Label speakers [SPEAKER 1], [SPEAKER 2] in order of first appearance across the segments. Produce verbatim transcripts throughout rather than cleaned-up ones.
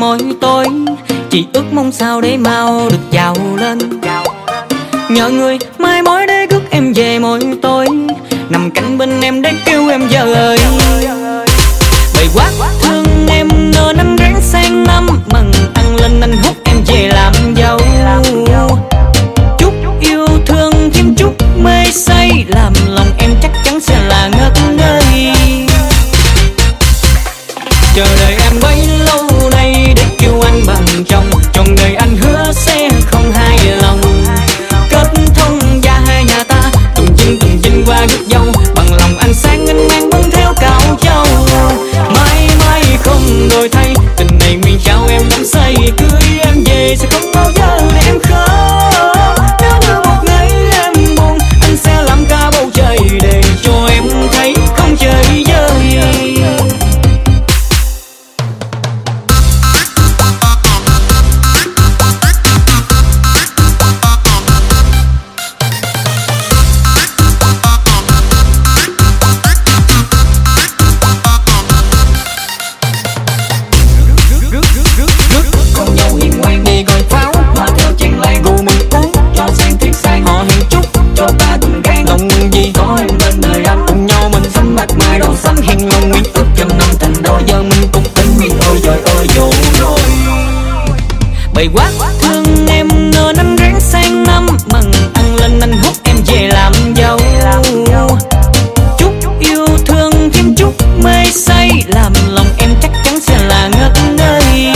[SPEAKER 1] mỗi tối, chỉ ước mong sao để mau được giàu lên. Nhờ người mai mối để rước em về mỗi tối, nằm cạnh bên em để kêu em vợ ơi. Bầy quá thương em nên anh ráng sang năm, mừng ăn lên anh hút em về làm dâu. Chút yêu thương thêm chút mê say, làm lòng em chắc chắn sẽ là ngất ngây. Chờ đợi em bấy lâu nay để kêu anh bằng chồng, trọn đời anh hứa sẽ không hài lòng. Kết thông gia hai nhà ta, tùng chinh tùng chinh qua rước dâu, bằng lòng anh sáng anh mang bưng theo cạo châu. Mãi mãi không đổi thay, tình này nguyện trao em đắm say, cưới em về sẽ không bao giờ để em khóc. Nếu như một ngày em buồn, anh sẽ làm cả bầu trời để cho em thấy không trời vơi. Bầy quá thương em nên anh ráng sang năm, mừng ăn lên anh hút em về làm dâu. Chút yêu thương thêm chút mê say, làm lòng em chắc chắn sẽ là ngất ngây.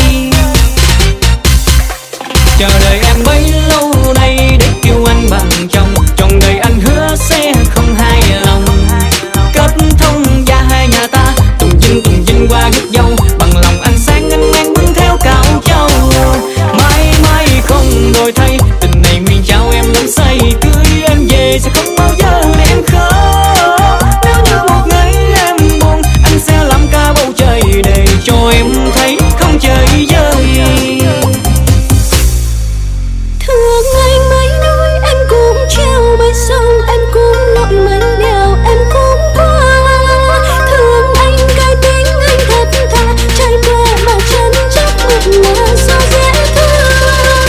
[SPEAKER 1] Chờ đợi em bấy lâu nay để kêu anh bằng chồng, trọn đời anh hứa sẽ không hài lòng. Kết thông gia hai nhà ta, tùng chinh tùng chinh qua rước dâu, bằng lòng anh sáng anh mang bưng theo cạo châu. Mãi mãi không đổi thay, tình này nguyện trao em đắm say, cưới em về sẽ không bao giờ để em khóc. Nếu như một ngày em buồn, anh sẽ làm cả bầu trời để cho em thấy không trời vơi.
[SPEAKER 2] Thương anh mấy núi em cũng treo, mấy sông em cũng lội, mấy đèo em cũng qua. Thương anh cái tính anh thật thà, trải qua mà chân chất mượt mà sao dễ thương.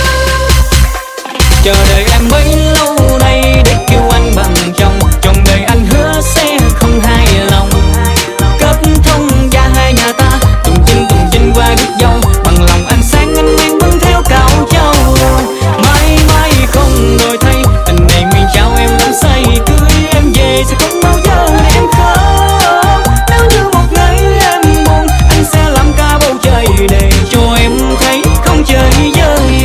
[SPEAKER 1] Chờ đợi em bấy lâu nay để kêu anh bằng chồng, trọn đời anh hứa sẽ không hài lòng. Kết thông gia hai nhà ta, tùng chinh tùng chinh qua rước dâu, bằng lòng anh sáng anh mang bưng theo cạo châu. Mãi mãi không đổi thay, tình này nguyện trao em đắm say, cưới em về sẽ không bao giờ để em khóc. Nếu như một ngày em buồn, anh sẽ làm cả bầu trời để cho em thấy không trời vơi.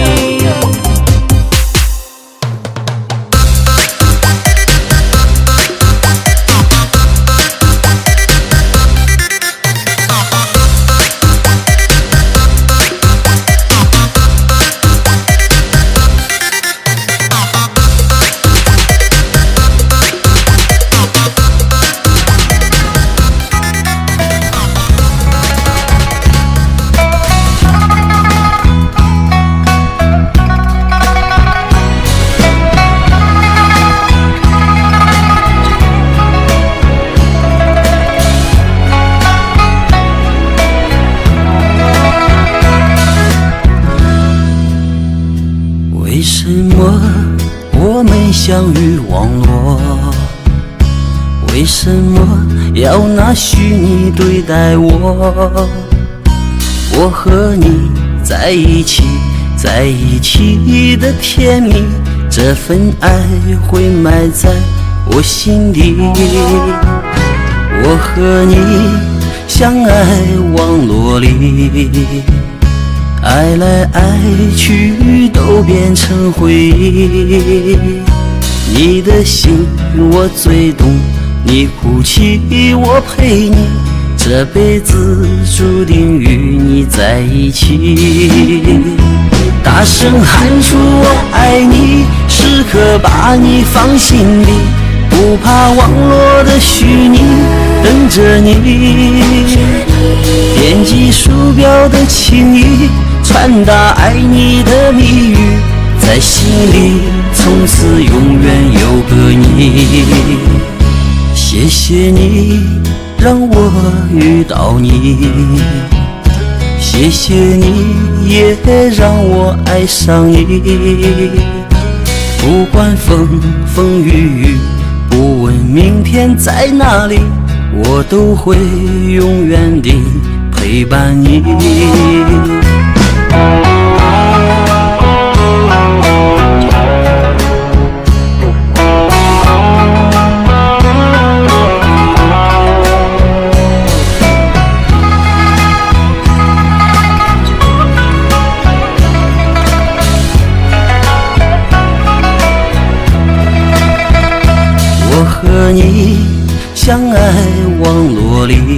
[SPEAKER 3] 为什么我们相遇网络？为什么要拿虚拟对待我？我和你在一起，在一起的甜蜜，这份爱会埋在我心底。我和你相爱网络里，爱来爱去都变成回忆。你的心我最懂，你哭泣我陪你，这辈子注定与你在一起。大声喊出我爱你，时刻把你放心里，不怕网络的虚拟，等着你。点击鼠标的情意，传达爱你的蜜语，在心里从此永远有个你。谢谢你让我遇到你，谢谢谢你也让我爱上你，不管风风雨雨，不问明天在哪里，我都会永远地陪伴你。我和你相爱网络里，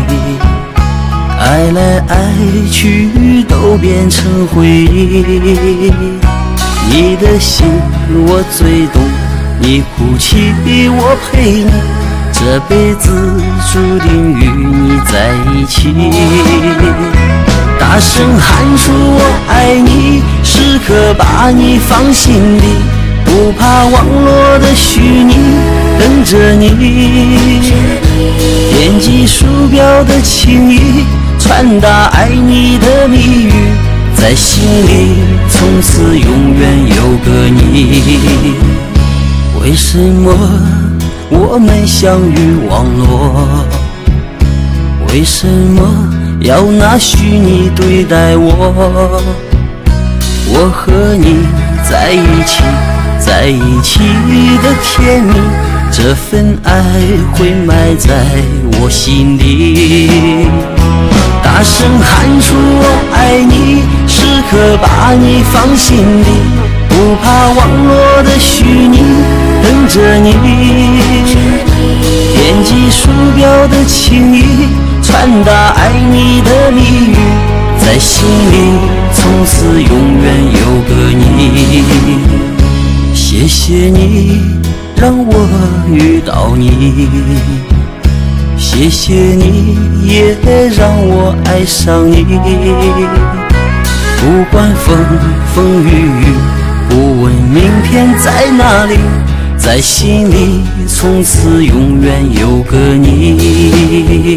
[SPEAKER 3] 爱来爱去都变成回忆。你的心我最懂，你哭泣我陪你，这辈子注定与你在一起。大声喊出我爱你，时刻把你放心里，不怕网络的虚拟，等着你。点击鼠标的情意，传达爱你的密语，在心里从此永远有个你。为什么我们相遇网络？为什么要拿虚拟对待我？我和你在一起，在一起的甜蜜，这份爱会埋在我心里。大声喊出我爱你，时刻把你放心里，不怕网络的虚拟，等着你。点击鼠标的情意，传达爱你的密语，在心里从此永远有个你。谢谢你让我遇到你，谢谢你也让我爱上你。不管风风雨雨，不问明天在哪里，在心里从此永远有个你。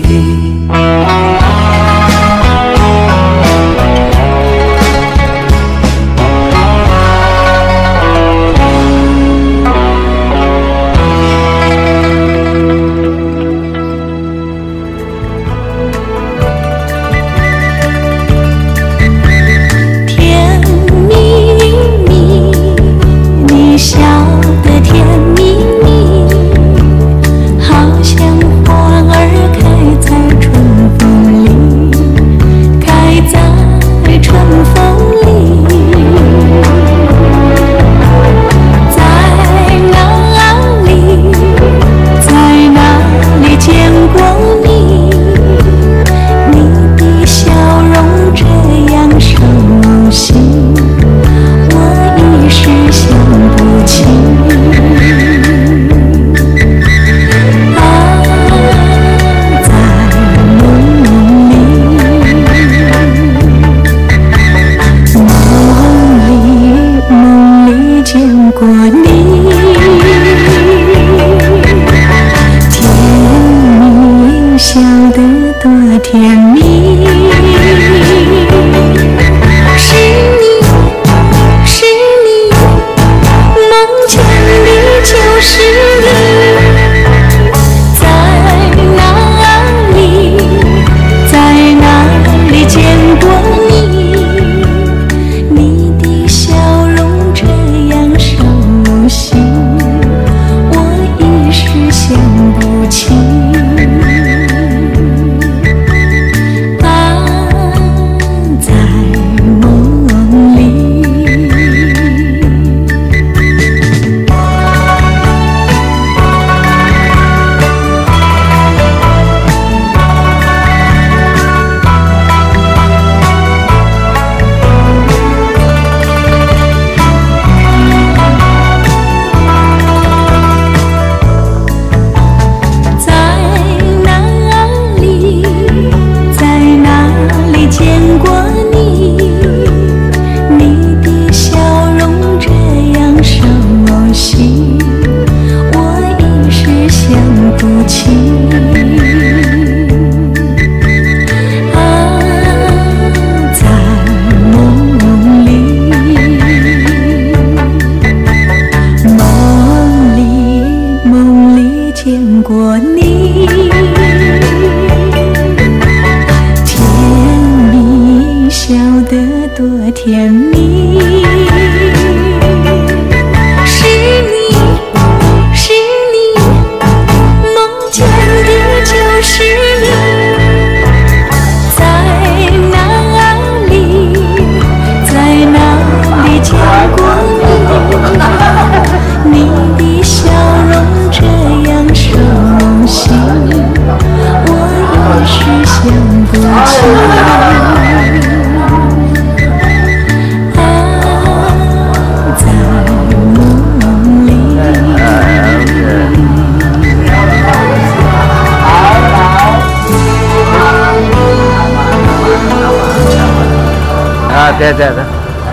[SPEAKER 4] dạ dạ dạ.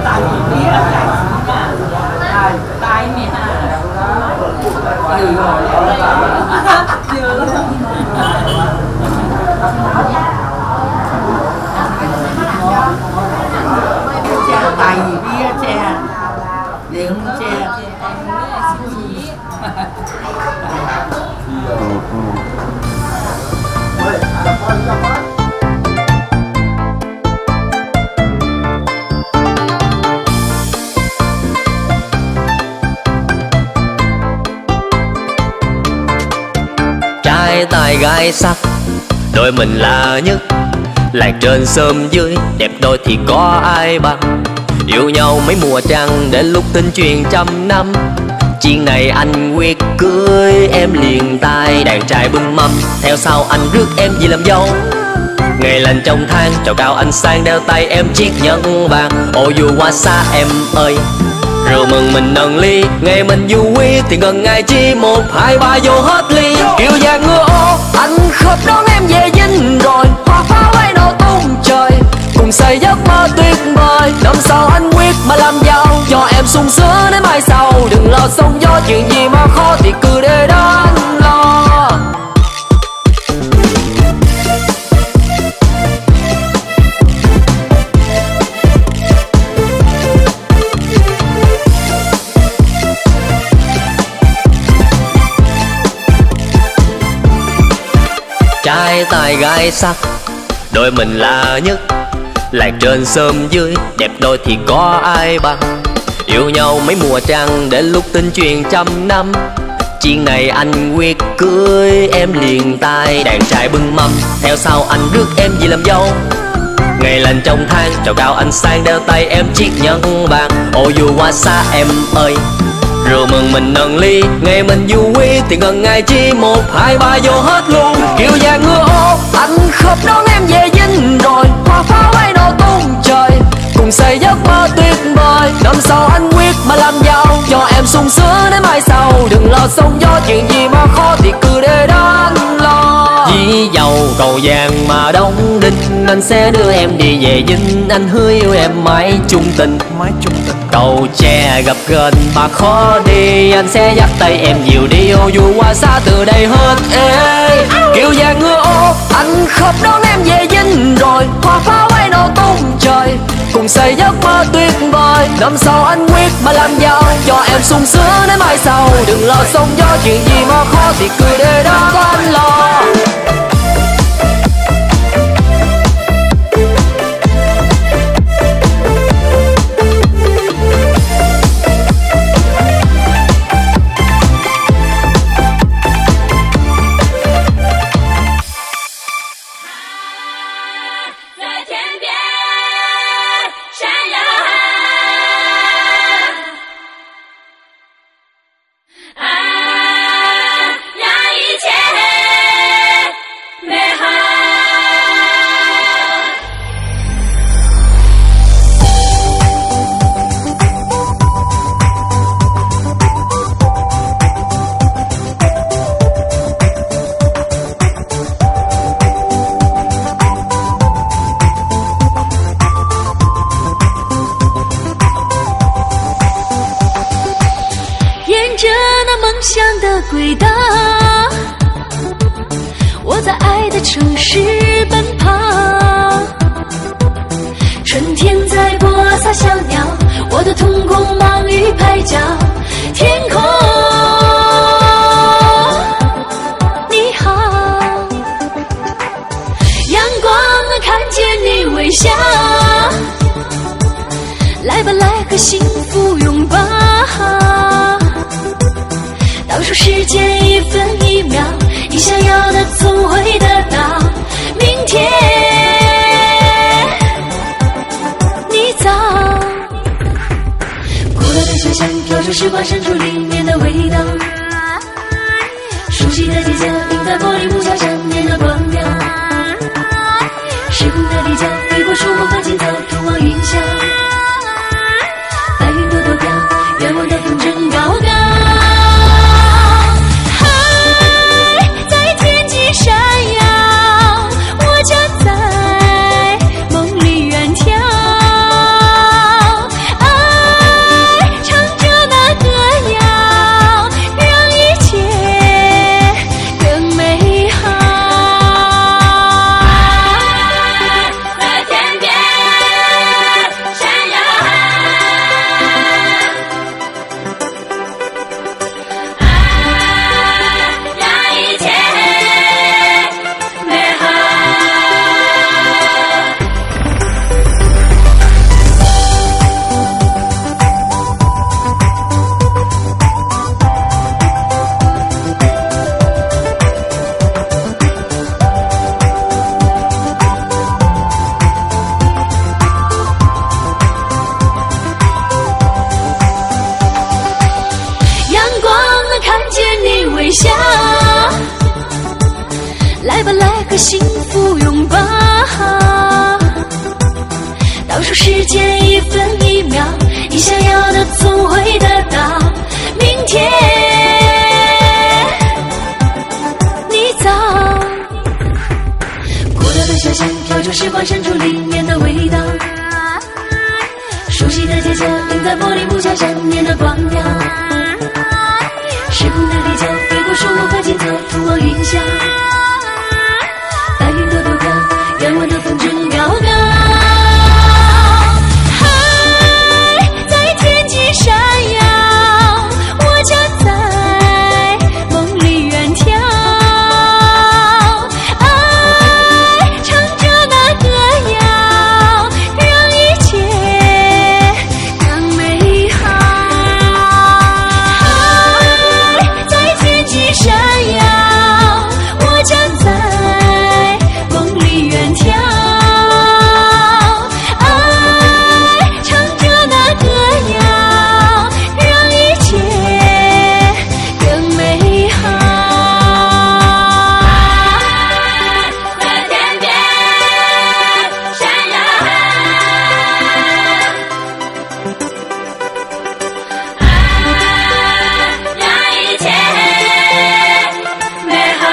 [SPEAKER 5] Tài bia chè, điện chè.
[SPEAKER 6] Trai tài gái sắc, đôi mình là nhất. Làng trên xóm dưới, đẹp đôi thì có ai bằng. Yêu nhau mấy mùa trăng, đến lúc tin truyền trăm năm. Chuyện này anh quyết cưới em liền tay. Đàn trai bưng mâm, theo sau anh rước em về làm dâu. Ngày lành trong tháng, chào cao anh sang đeo tay em chiếc nhẫn vàng. Ô dù qua xa em ơi, rượu mừng mình nâng ly. Ngày mình vui thì gần ngày chi, một hai ba vô hết ly. Kiều vàng ngựa ô, anh khóc đón em về dinh rồi. Hoa pháo bay nổ tung trời, cùng xây giấc mơ tuyệt vời. Năm sau anh quyết mà làm giàu, cho em sung sướng đến mai sau. Đừng lo sóng gió, chuyện gì mà khó thì cứ để đó anh lo. Trai tài gái sắc, đôi mình là nhất. Làng trên xóm dưới, đẹp đôi thì có ai bằng. Yêu nhau mấy mùa trăng, đến lúc tin truyền trăm năm. Chuyện này anh quyết cưới em liền tay. Đàn trai bưng mâm, theo sau anh rước em về làm dâu. Ngày lành trong tháng, chào cao anh sang đeo tay em chiếc nhẫn vàng. Ô dù qua xa em ơi, rượu mừng mình nâng ly. Ngày mình vui thì gần ngày chi, một hai ba vô hết luôn. Kiều vàng ngựa ô, anh khóc đón em về dinh rồi. Hoa pháo bay nổ tung trời, cùng xây giấc mơ tuyệt vời. Năm sau anh quyết mà làm giàu, cho em sung sướng đến mai sau. Đừng lo sóng gió, chuyện gì mà khó thì cứ để đó anh lo. Dĩ dầu cầu vàng mà đóng đinh, anh sẽ đưa em đi về dinh. Anh hứa yêu em mãi chung tình, mãi chung tình. Cầu tre gặp gần mà khó đi, anh sẽ dắt tay em dìu đi. Ô dù qua xa từ đây hết ê. Kiều vàng ngựa ô, anh khóc đón em về dinh rồi. Hoa pháo bay nổ tung trời, cùng xây giấc mơ tuyệt vời. Năm sau anh quyết mà làm giàu, cho em sung sướng đến mai sau. Đừng lo sóng gió, chuyện gì mà khó thì cứ để đó có anh lo.
[SPEAKER 2] 轨道，我在爱的城市奔跑。春天在播撒小鸟，我的瞳孔忙于拍照。天空，你好，阳光能看见你微笑。来吧，来和幸福拥抱。倒数时间一分一秒，你想要的总会得到。明天你早，古老的小巷飘着时光深处里面的味道，熟悉的街角映在玻璃幕墙上面的光亮，时空的地窖飞过树木和青草，通往云霄。白云朵朵飘，愿望的风筝高高。闪耀，我站在梦里远眺。 个幸福拥抱，倒数时间一分一秒，你想要的总会得到。明天你早，古老的小巷跳出时光深处里面的味道，熟悉的街角映在玻璃幕下闪念的光亮，时空的立交飞过树木和金色通往云霄，白云朵朵高，远望的风筝高高。海在天际闪耀，我将在梦里远眺。爱唱着那歌谣，让一切更美好。海在天际闪耀，我将在梦里远眺。爱唱着那歌谣，让一切更美好。在天边闪耀，爱让一切美好。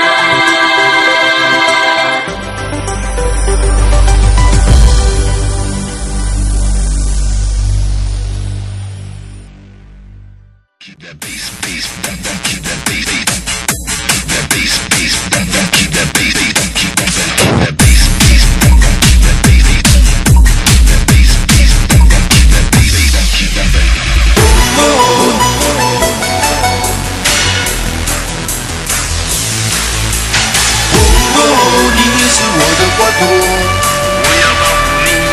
[SPEAKER 3] 你是我的国度，我要保护你。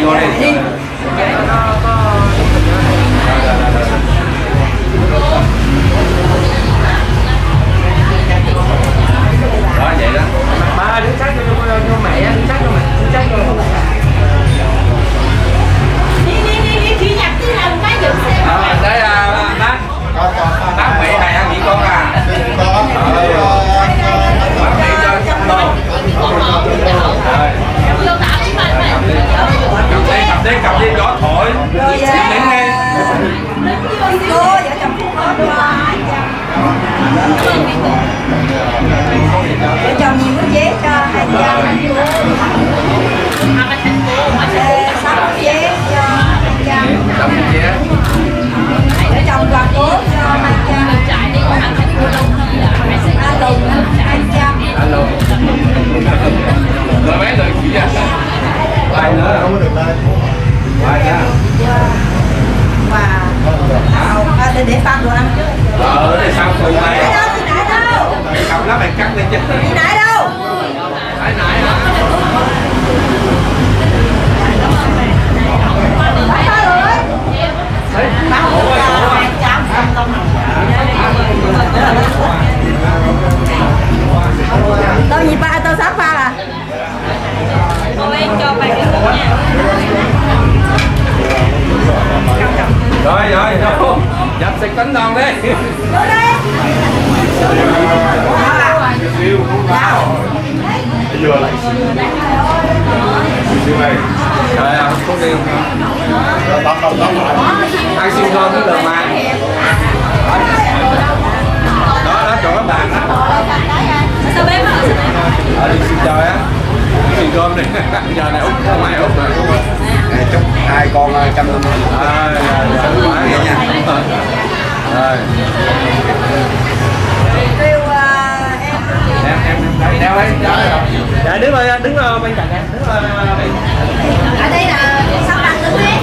[SPEAKER 4] vô đi. Đó vậy đó.
[SPEAKER 7] Ba đứng sát cho cho mẹ, đứng sát cho mẹ, đứng sát cho mẹ.
[SPEAKER 2] Đi đi đi đi khi nhập đi làm cái dựng xe.
[SPEAKER 4] Ờ, đấy à, bác. Bác Mỹ này ăn nghỉ con à? Con. Bác Mỹ cho trăm đô. Cầm đi, cầm đi, cầm đi, gió thổi. Đứng nghe.
[SPEAKER 2] Cô vợ chồng Phúc hết rồi. Vợ chồng nhiều cái vé cho hai trăm. Sáu vé cho hai trăm.
[SPEAKER 4] Sáu vé.
[SPEAKER 2] Vợ chồng đoàn cố cho hai trăm. A Lùng hai trăm.
[SPEAKER 4] A Lùng. Rồi mấy lời chỉ ra. Ai nữa không có được đây. Ai nha.
[SPEAKER 2] Và để để phan đồ ăn chứ.
[SPEAKER 4] Ờ, để sao phụ mày.
[SPEAKER 2] Nãy đâu, thì nãy đâu.
[SPEAKER 4] Mày cầm lá mày cắt lên chứ.
[SPEAKER 2] Thì nãy đâu.
[SPEAKER 4] Nãy nãy hả?
[SPEAKER 2] Nãy ba rồi. Ba rồi. Tao gì ba, tao sắp pha à.
[SPEAKER 8] Cô em cho ba cái cục nha.
[SPEAKER 4] Rồi rồi rồi. Dập xịt bánh đòn đi.
[SPEAKER 2] Vô đi.
[SPEAKER 4] Siêu không vào. Vừa lại. Siêu này. Rồi à, không đi không? Rồi tóc tóc tóc. Ăn siêu ngon cái đường mà. Đó đó chỗ các bạn đó.
[SPEAKER 8] Sao bếp hả?
[SPEAKER 4] Ở đi xin trời á. Xin cơm đi. Giờ này út không ai út rồi đúng không? Chúc hai con trăm năm mươi. À, rồi rồi rồi nha. Rồi.
[SPEAKER 2] Kêu em
[SPEAKER 4] Em em đeo đấy.
[SPEAKER 7] Dạ đứng rồi, đứng rồi bên cạnh em. Đứng rồi.
[SPEAKER 2] ở đây là sao đặt được đi.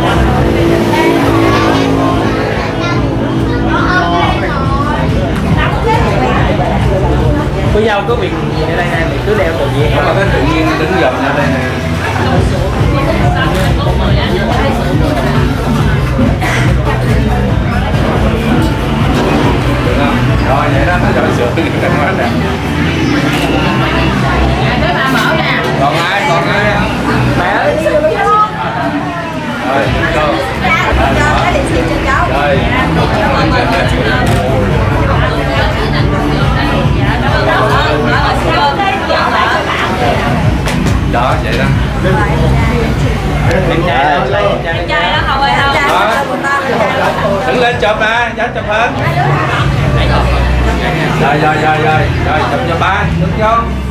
[SPEAKER 7] Cô dâu có việc gì ở đây nè, mình cứ đeo tự nhiên.
[SPEAKER 4] Mà cái tự nhiên đứng gần ở đây nè. Rồi vậy đó, nó giỏi sửa cái quá nè. Còn ai, còn ai?
[SPEAKER 7] Mẹ ơi,
[SPEAKER 4] rồi, cho.
[SPEAKER 2] Cho cái điện thoại cho cháu.
[SPEAKER 4] Rồi. Đó, vậy đó.
[SPEAKER 7] em trai đâu, lấy em trai.
[SPEAKER 8] Em trai đó không ơi không.
[SPEAKER 4] Đứng lên chụp nè, dám chụp hết. Rồi, rồi, rồi, rồi, rồi, chụp cho ba, đứng vô.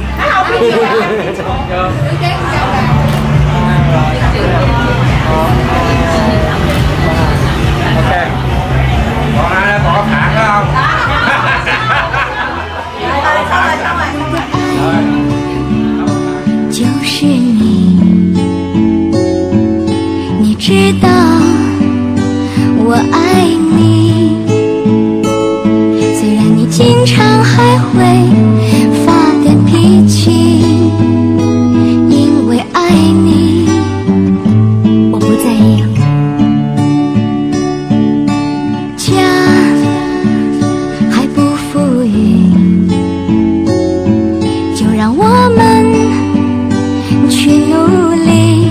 [SPEAKER 4] Vô.
[SPEAKER 7] Ok.
[SPEAKER 4] Còn ai có phản đó không? Rồi.
[SPEAKER 2] 就是你，你知道我爱你，虽然你经常还会发点脾气，因为爱你，我不在意。家还不富裕，就让我们去努力，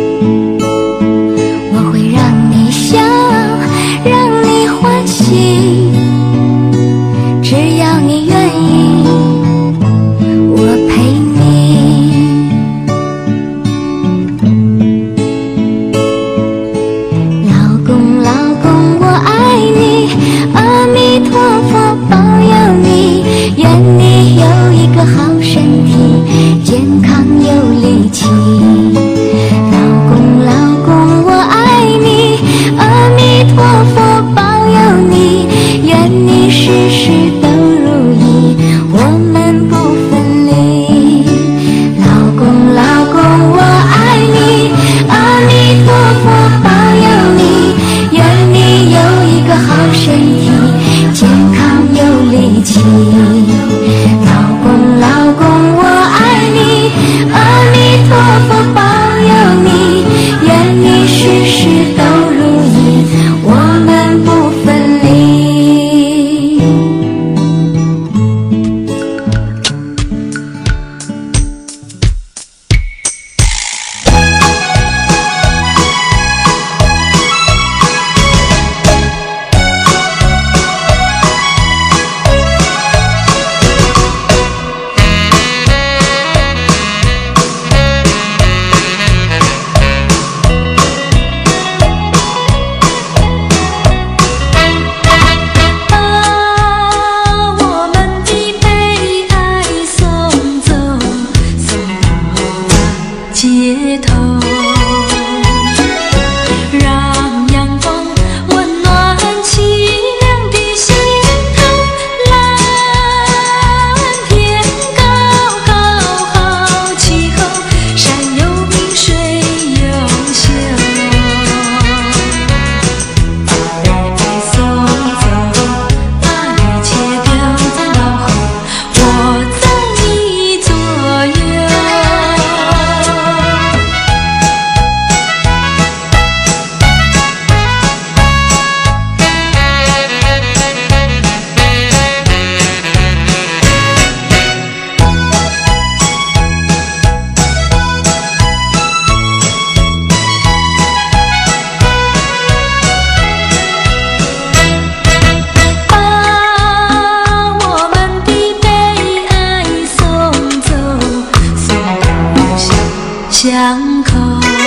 [SPEAKER 2] 我会让你笑，让你欢喜，只要你愿意。 街头，让阳光温暖凄凉的心头。蓝天高高好气候，山有名水有秀，把悲哀送走，把一切丢在脑后，我在你左右。巷口，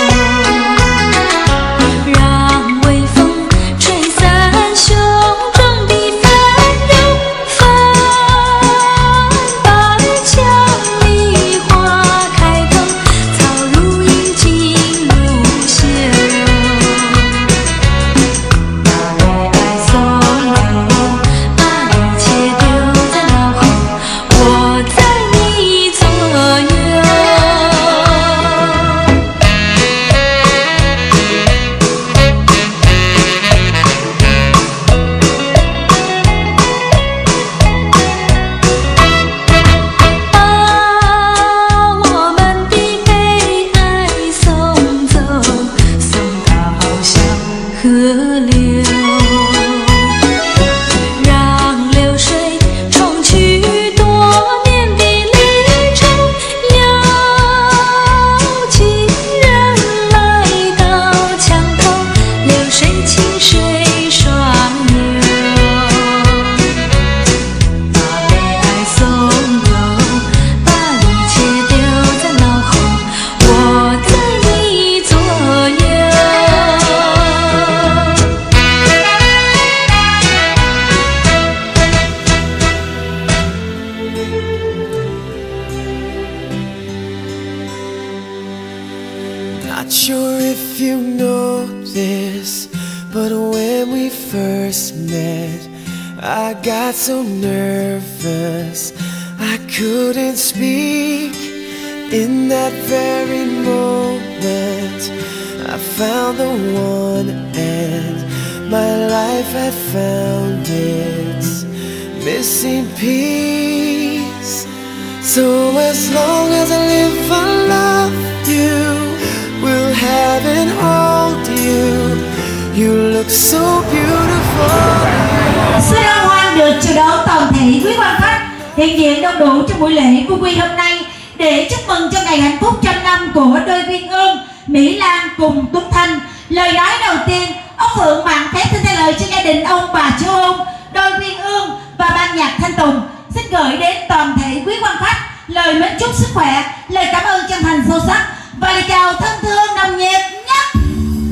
[SPEAKER 2] 让微风吹散胸中的烦忧，翻板墙里花开头，草如茵锦如绣，把悲哀送走，把一切丢在脑后，我在你左右。河流，让流水冲去多年的离愁，有情人来到墙头，流水清水双流，把悲哀送走，把一切丢在脑后，我在你左右。
[SPEAKER 9] Not sure if you know this, but when we first met, I got so nervous I couldn't speak. In that very moment, I found the one, and my life had found its missing piece. So as long as I live, I love you. Will have and hold you. You look so beautiful.
[SPEAKER 10] Sơ Lan Hoan được chào đón toàn thể quý quan khách hiện diện đông đủ trong buổi lễ vui quy hôm nay để chúc mừng cho ngày hạnh phúc trăm năm của đôi Uyên Ương, Mỹ Lan cùng Tuấn Thanh. Lời nói đầu tiên, ông Phượng Mạn phép xin thay lời cho gia đình ông bà chú ông, đôi Uyên Ương và ban nhạc Thanh Tùng xin gửi đến toàn thể quý quan khách lời mến chúc sức khỏe, lời cảm ơn chân thành sâu sắc và lời chào thân thương nồng nhiệt nhất.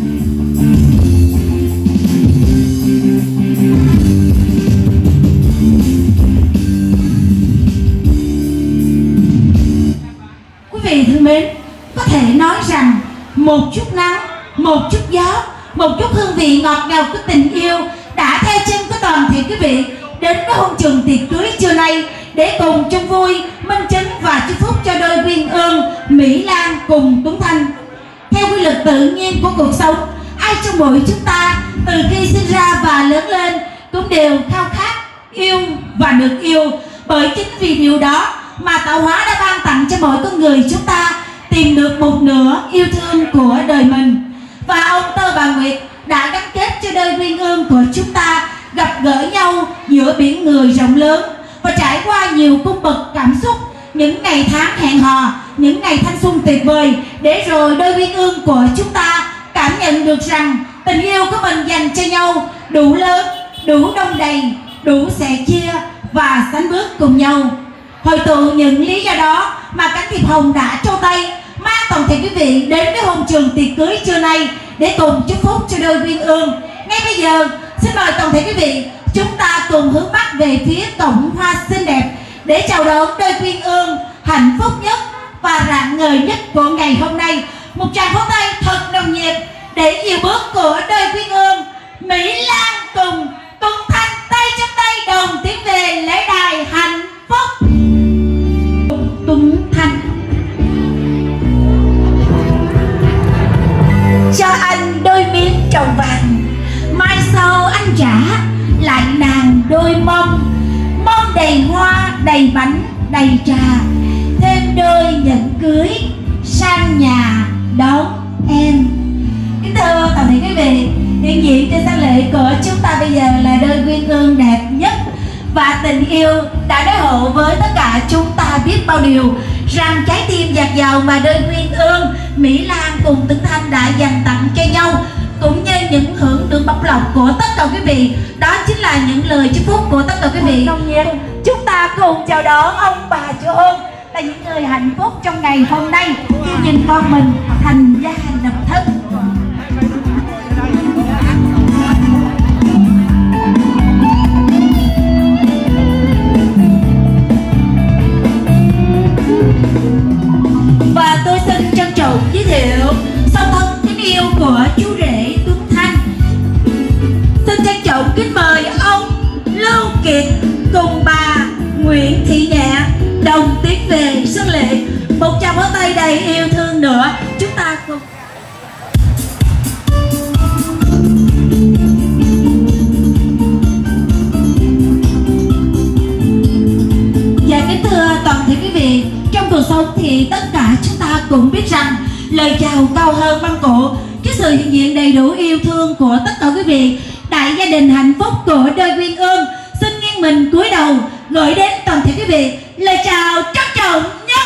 [SPEAKER 10] Quý vị thân mến, có thể nói rằng một chút nắng, một chút gió, một chút hương vị ngọt ngào của tình yêu đã theo chân của toàn thể quý vị đến với hôn trường tiệc cưới trưa nay để cùng chung vui, minh chứng và chúc phúc cho đôi Uyên Ương, Mỹ Lan cùng Tuấn Thanh. Theo quy luật tự nhiên của cuộc sống, ai trong mỗi chúng ta từ khi sinh ra và lớn lên cũng đều khao khát yêu và được yêu. Bởi chính vì điều đó mà tạo hóa đã ban tặng cho mỗi con người chúng ta tìm được một nửa yêu thương của đời mình. Và ông Tơ Bà Nguyệt đã gắn kết cho đôi Uyên Ương của chúng ta gặp gỡ nhau giữa biển người rộng lớn và trải qua nhiều cung bậc cảm xúc, những ngày tháng hẹn hò, những ngày thanh xuân tuyệt vời, để rồi đôi Uyên Ương của chúng ta cảm nhận được rằng tình yêu của mình dành cho nhau đủ lớn, đủ đông đầy, đủ sẻ chia và sánh bước cùng nhau. Hội tụ những lý do đó mà cánh thiệp hồng đã trao tay mang toàn thể quý vị đến với hôn trường tiệc cưới trưa nay để cùng chúc phúc cho đôi Uyên Ương. Ngay bây giờ xin mời toàn thể quý vị chúng ta cùng hướng mắt về phía cổng hoa xinh đẹp để chào đón đôi Uyên Ương hạnh phúc nhất và rạng ngời nhất của ngày hôm nay. Một tràng pháo tay thật nồng nhiệt để dìu bước của đôi Quyên Ương, Mỹ Lan cùng Tuấn Thanh tay trong tay đồng tiến về lễ đài hạnh phúc. Tuấn Thanh cho anh đôi miếng trầu vàng, mai sau anh trả lại nàng đôi mông, mông đầy hoa đầy bánh đầy trà, thêm đôi nhẫn cưới sang nhà đón em. Kính thưa toàn thể quý vị, hiện diện trên sân lễ của chúng ta bây giờ là đôi Quyên Ương đẹp nhất, và tình yêu đã đối hộ với tất cả chúng ta biết bao điều rằng trái tim dạt dào mà đôi Quyên Ương, Mỹ Lan cùng Tuấn Thanh đã dành tặng cho nhau, cũng như những hưởng được bọc lọc của tất cả quý vị, đó chính là những lời chúc phúc của tất cả quý vị. Nồng nhiệt chúng ta cùng chào đón ông bà chú ơn là những người hạnh phúc trong ngày hôm nay khi nhìn con mình thành gia lập thất. Và tôi xin trân trọng giới thiệu song thân kính yêu của chú rể Tuấn Thanh. Xin trân trọng kính mời ông Lưu Kiệt cùng bà Nguyễn Thị Nhẹ đồng tiến về sân lễ. Một tràng pháo tay đầy yêu thương nữa, chúng ta cùng. Và kính thưa toàn thể quý vị, trong cuộc sống thì tất cả chúng ta cũng biết rằng lời chào cao hơn mâm cỗ. Cái sự hiện diện đầy đủ yêu thương của tất cả quý vị, đại gia đình hạnh phúc của đôi Quyên Ương xin nghiêng mình cúi đầu gửi đến toàn thể quý vị lời chào trân trọng nhất.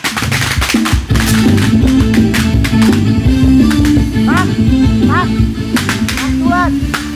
[SPEAKER 10] Bác, bác, bác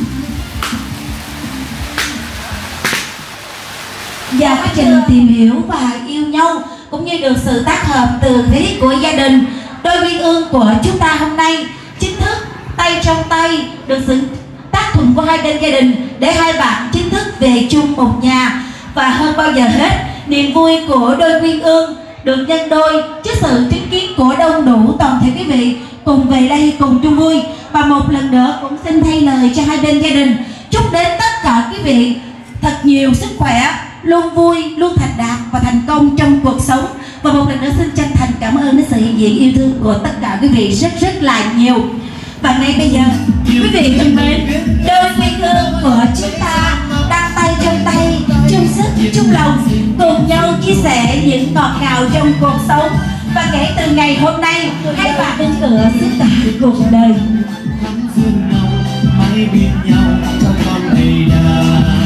[SPEAKER 10] và quá trình tìm hiểu và yêu nhau cũng như được sự tác hợp từ phía của gia đình, đôi Quyên Ương của chúng ta hôm nay chính thức tay trong tay được sự tác thuận của hai bên gia đình để hai bạn chính thức về chung một nhà. Và hơn bao giờ hết, niềm vui của đôi Quyên Ương được nhân đôi trước sự chứng kiến của đông đủ toàn thể quý vị cùng về đây cùng chung vui. Và một lần nữa cũng xin thay lời cho hai bên gia đình chúc đến tất cả quý vị thật nhiều sức khỏe, luôn vui, luôn thành đạt và thành công trong cuộc sống. Và một lần nữa xin chân thành cảm ơn đến sự hiện diện yêu thương của tất cả quý vị rất rất là nhiều. Và ngay bây giờ, quý vị thân mến, đôi Quyên Ương của chúng ta đang tay trong tay, chung sức, chung lòng, cùng nhau chia sẻ những ngọt ngào trong cuộc sống. Và kể từ ngày hôm nay, hai bạn bên cửa suốt cả cuộc đời. Hãy biết nhau trong con đầy đà,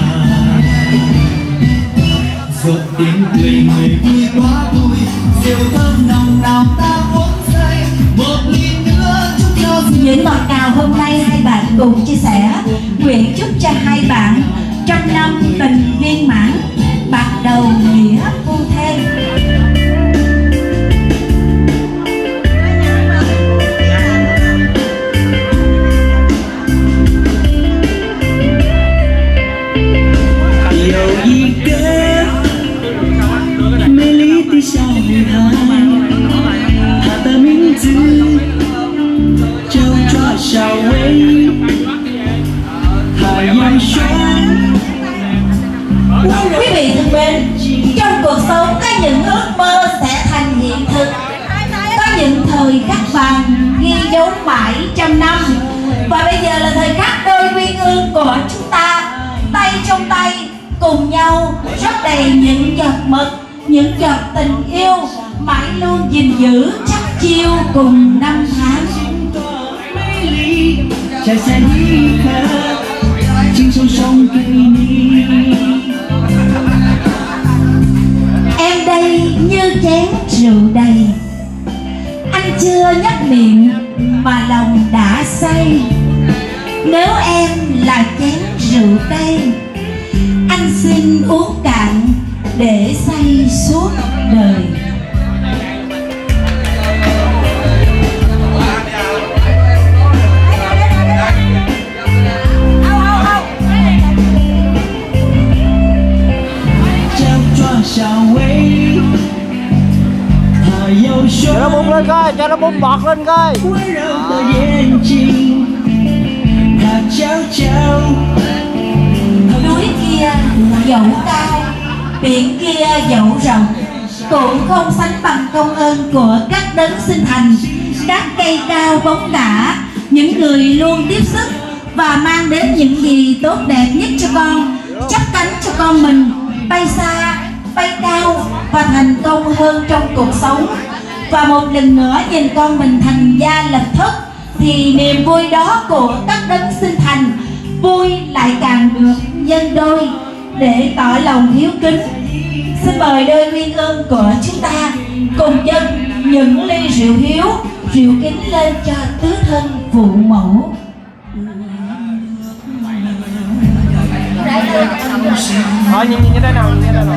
[SPEAKER 10] giọt tiếng cười người vui quá vui, rượu thơm nồng nàn ta uống say một ly nữa chúc cho những ngọt ngào hôm nay hai bạn cùng chia sẻ. Nguyện chúc cho hai bạn trăm năm tình viên mãn, bạc đầu nghĩa phu thê.
[SPEAKER 3] Điều gì kết美丽的小女孩，她的名字叫做小薇，她要说。
[SPEAKER 10] Quý vị thân mến, trong cuộc sống có những ước mơ sẽ thành hiện thực, có những thời khắc vàng ghi dấu mãi trăm năm. Và bây giờ là thời khắc đôi Quyên Ương của chúng ta tay trong tay cùng nhau rót đầy những giọt mực, những giọt tình yêu mãi luôn gìn giữ chắc chiêu cùng năm tháng.
[SPEAKER 3] Trái sẽ đi khắp trên sông sông cây ni.
[SPEAKER 10] Em đây như chén rượu đầy, anh chưa nhắc miệng mà lòng đã say. Nếu em là chén rượu cay, anh xin uống cạn để say suốt đời.
[SPEAKER 3] 叫做小薇，她要
[SPEAKER 11] lên coi.
[SPEAKER 10] Núi kia dẫu cao, biển kia dẫu rộng, cũng không sánh bằng công ơn của các đấng sinh thành, các cây cao bóng cả, những người luôn tiếp sức và mang đến những gì tốt đẹp nhất cho con, chắp cánh cho con mình bay xa, bay cao và thành công hơn trong cuộc sống. Và một lần nữa nhìn con mình thành gia lập thất thì niềm vui đó của các đấng sinh thành vui lại càng được nhân đôi. Để tỏ lòng hiếu kính, xin mời đôi uyên ương của chúng ta cùng dâng những ly rượu hiếu, rượu kính lên cho tứ thân phụ mẫu.
[SPEAKER 11] Thôi nhìn nhìn đây nào, nhìn đây nào.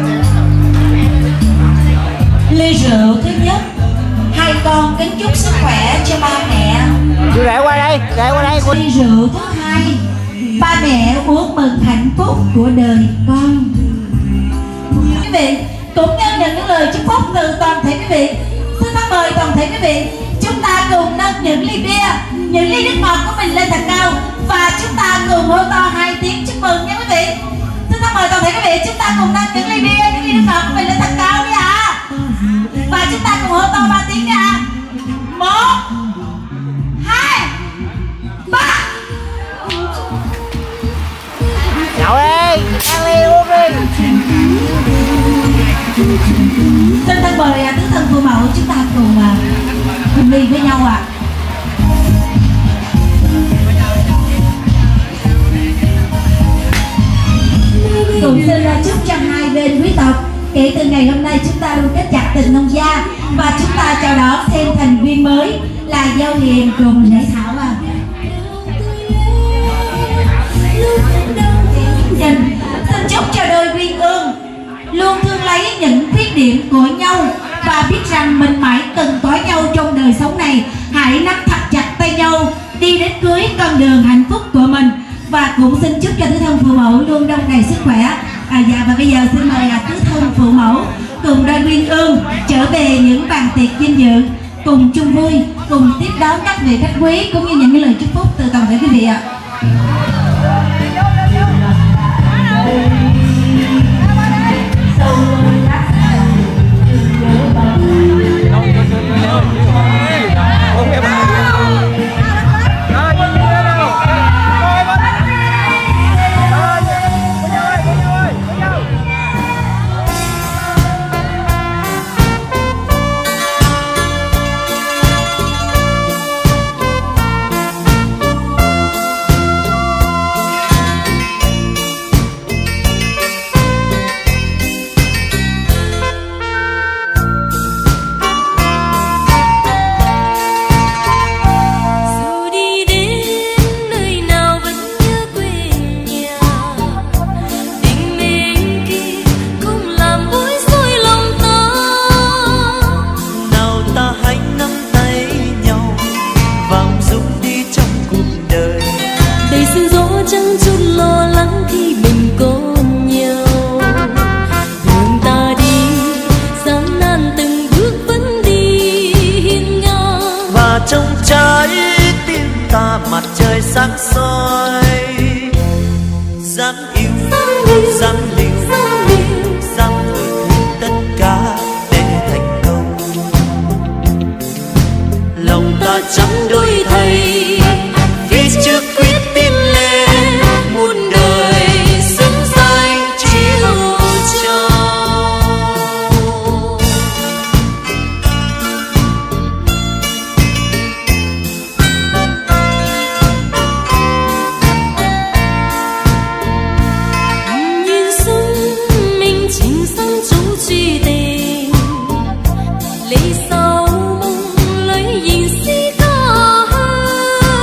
[SPEAKER 10] Ly rượu thứ nhất, hai con kính chúc sức khỏe cho ba mẹ.
[SPEAKER 11] Chị rẽ qua đây, rẽ qua đây.
[SPEAKER 10] Ly rượu thứ hai, ba mẹ uống mừng hạnh phúc của đời con. Quý vị cũng nhân những lời chúc phúc từ toàn thể quý vị, xin thân mời toàn thể quý vị chúng ta cùng nâng những ly bia, những ly nước ngọt của mình lên thật cao và chúng ta cùng hô to hai tiếng chúc mừng nha quý vị. Xin thân mời toàn thể quý vị chúng ta cùng nâng những ly bia, những ly nước ngọt của mình lên thật cao đi ạ. À. Và chúng ta cùng hô to ba tiếng nha. À. Một, hai, ba.
[SPEAKER 11] Nhậu đi, ăn ly uống đi.
[SPEAKER 10] Xin thân mời tứ thân phụ mẫu chúng ta cùng uh, cùng ly với nhau ạ. À. Cùng xin uh, chúc cho hai bên quý tộc kể từ ngày hôm nay chúng ta luôn kết chặt tình nông gia và chúng ta chào đón thêm thành viên mới là Giao Hiền cùng Lễ Thảo à. Xin, xin chúc cho đôi uyên ương luôn thương lấy những khuyết điểm của nhau và biết rằng mình mãi cần có nhau trong đời sống này. Hãy nắm thật chặt tay nhau đi đến cuối con đường hạnh phúc của mình. Và cũng xin chúc cho tứ thân phụ mẫu luôn đông đầy sức khỏe. À, dạ, và bây giờ xin mời à, tứ thân phụ mẫu cùng đôi uyên ương trở về những bàn tiệc vinh dự, cùng chung vui, cùng tiếp đón các vị khách quý cũng như những lời chúc phúc từ toàn thể quý vị ạ.
[SPEAKER 12] Sáng soi dám yêu dám liều dám thử tất cả để thành công. Lòng ta chẳng đổi thay phía trước quyết tiến lên muôn đời xứng danh chiếu cho.
[SPEAKER 2] Lý sau mong lấy gì si ca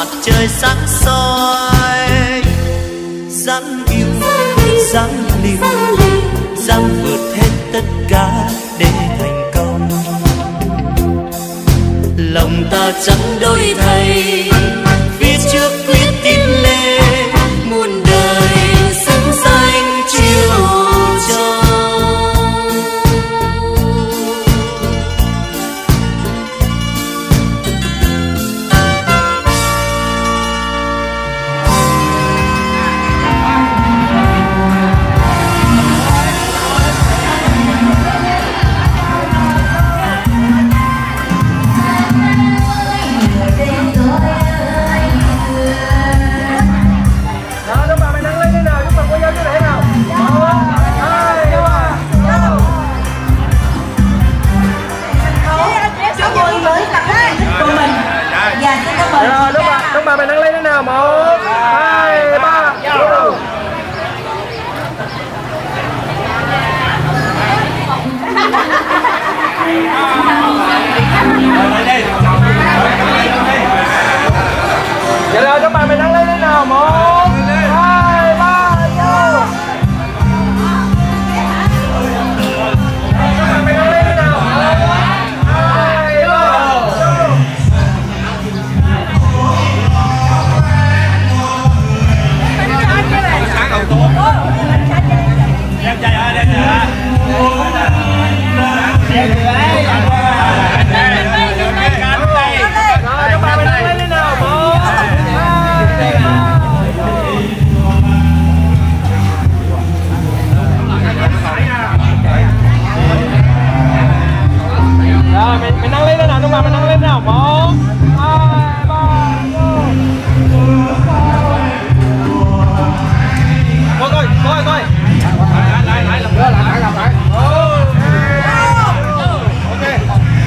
[SPEAKER 12] mặt trời sáng soi. Dáng yêu, dáng liều, dáng vượt hết tất cả để thành công. Lòng ta chẳng đổi thay, phía trước quyết tiến lên, muôn đời xứng danh chiều cho.
[SPEAKER 7] Rồi, đúng rồi, đúng rồi, mày nâng lên thế nào? Một, hai, ba, vô. Vậy rồi, đúng rồi, mày nâng lên thế nào? Một, hai, ba, vô. Mày nâng lên thế nào? Một, hai, ba, vô. Em chạy ơi, em chạy. Rồi, các bạn mình lên lên nào. Một, hai, ba. Rồi, mình mình nâng lên lên nào, các bạn mình nâng lên nào. Một, hai, ba, vô. Coi coi, coi coi. Lại lại lại làm nữa, lại làm lại. Ok.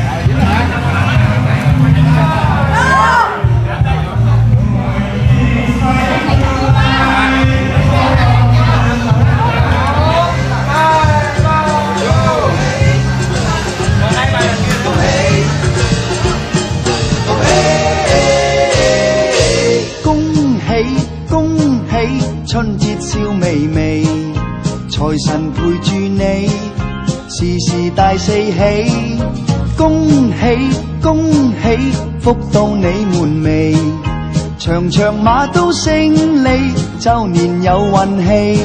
[SPEAKER 13] 春節笑微微，財神陪住你，時時大四喜。恭喜恭喜，福到你門楣，場場馬都勝利，周年有運氣。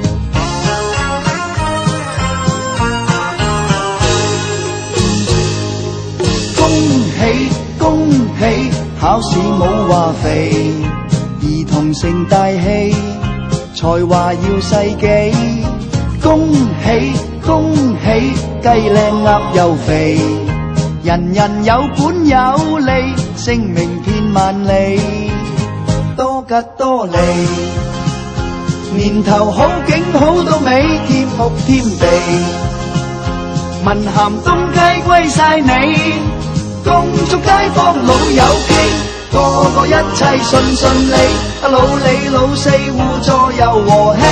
[SPEAKER 13] 恭喜恭喜，考試冇話肥，兒童成大器。才華要世紀，恭喜恭喜，雞靚鴨又肥，人人有本有利，聲名遍萬里，多吉多利，年頭好景好到尾，添福添地，文咸東街歸晒你，恭祝街坊老友記。個個一切順順利，老李老四互助又和氣。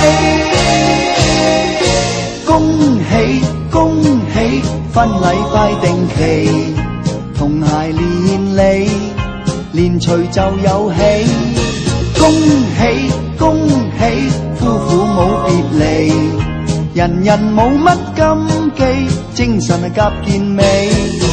[SPEAKER 13] 恭喜恭喜，婚禮快定期，同諧連理，連隨就有喜。恭喜恭喜，夫婦冇別離，人人冇乜禁忌，精神係夾健美。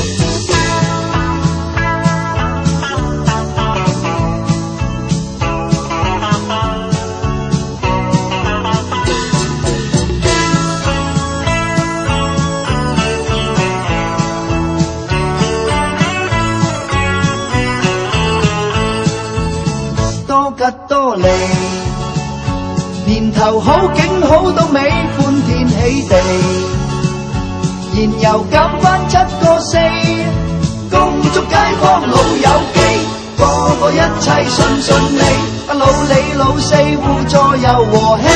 [SPEAKER 13] 吉多利，年頭好景好到尾，歡天喜地，燃油減翻七個四，恭祝街坊老友記，個個一切順順利，老李老四互助又和氣。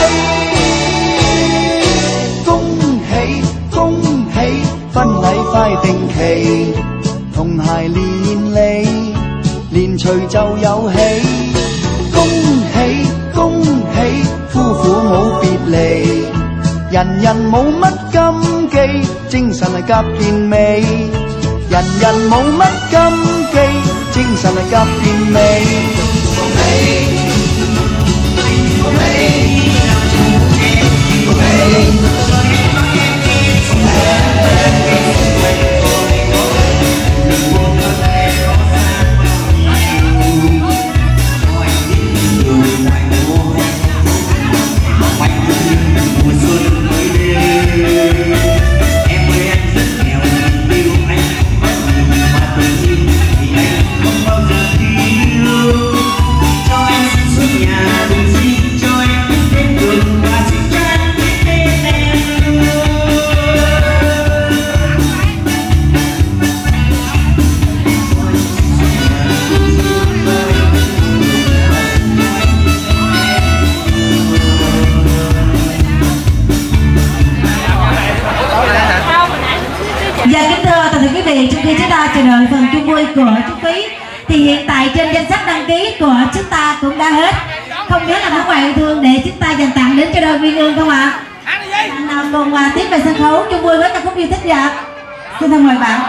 [SPEAKER 13] 恭喜恭喜，婚禮快定期，同諧連理，連隨就有喜。恭喜恭喜，夫婦冇別離，人人冇乜禁忌，精神係夾健美，人人冇乜禁忌，精神係夾健美。
[SPEAKER 10] Của chú Phí thì hiện tại trên danh sách đăng ký của chúng ta cũng đã hết. Không biết là có ngoại thương để chúng ta dành tặng đến cho đôi Nguyên Ương không ạ? Nào cùng uh, tiếp về sân khấu chung vui với ca khúc yêu thích dạ. Xin thân mời bạn.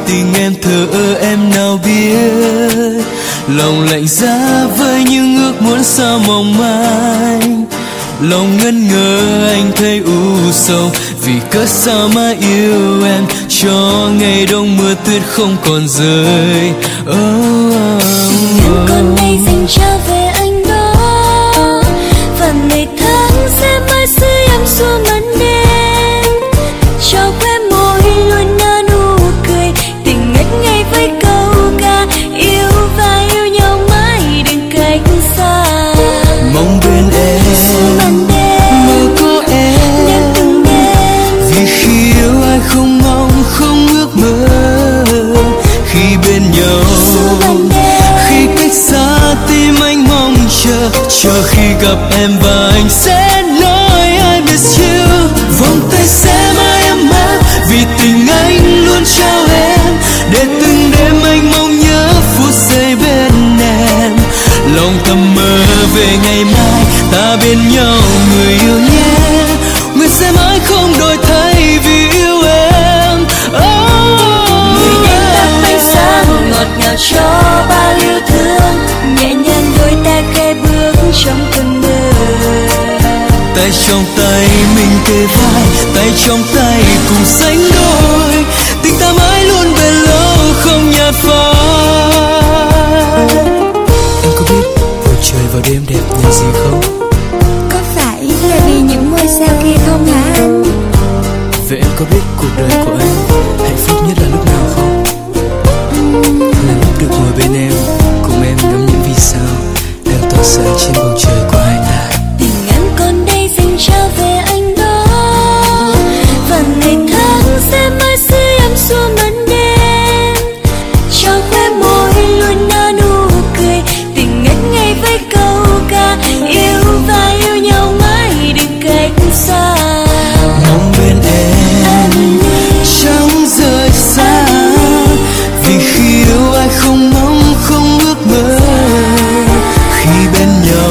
[SPEAKER 3] tình em thờ ơ em nào biết, lòng lạnh giá với những ước muốn sao mong manh. Lòng ngân ngơ anh thấy u sầu, vì cớ sao mà yêu em cho ngày đông mưa tuyết không còn rơi. Oh, oh,
[SPEAKER 2] tình em còn đây dành cho về anh đó, và ngày tháng sẽ mãi giữ em suốt màn đêm. Cho khóe môi luôn nở nụ cười, tình ngất ngây với câu ca yêu và yêu nhau mãi đừng cách xa.
[SPEAKER 3] Mong bên em mơ có em, vì khi yêu ai không mong không ước mơ. Khi bên nhau khi cách xa tim anh mong chờ, chờ khi gặp em và anh sẽ nói I miss you. Vòng tay sẽ mãi ấm áp vì tình anh luôn trao em, để từng đêm anh mong nhớ phút giây bên em. Lòng thầm mơ về ngày mai ta bên nhau người yêu nhé, nguyện sẽ mãi không đổi thay vì yêu em. Oh,
[SPEAKER 2] người đến tắt bánh sáng ngọt ngào cho bao yêu thương, nhẹ nhàng đôi ta khẽ bước trong cơn mơ.
[SPEAKER 3] Tay trong tay mình kề vai, tay trong tay cùng sánh đôi, tình ta mãi luôn bền lâu không nhạt phai. Em có biết bầu trời vào đêm đẹp là gì không?
[SPEAKER 2] Có phải là vì những ngôi sao kia không hả anh?
[SPEAKER 3] Vậy em có biết cuộc đời của anh hạnh phúc nhất là lúc nào không? Là lúc được ngồi bên em, cùng em ngắm những vì sao đang tỏa sáng trên bầu trời của hai ta.
[SPEAKER 2] Tình anh còn đây dành cho về anh đó, và ngày tháng sẽ mãi giữ em suốt màn đêm. Cho khóe môi luôn nở nụ cười, tình ngất ngây với câu ca yêu và yêu nhau mãi đừng cách xa.
[SPEAKER 3] Mong bên em chẳng rời xa, vì khi yêu ai không mong không ước mơ. Khi bên nhau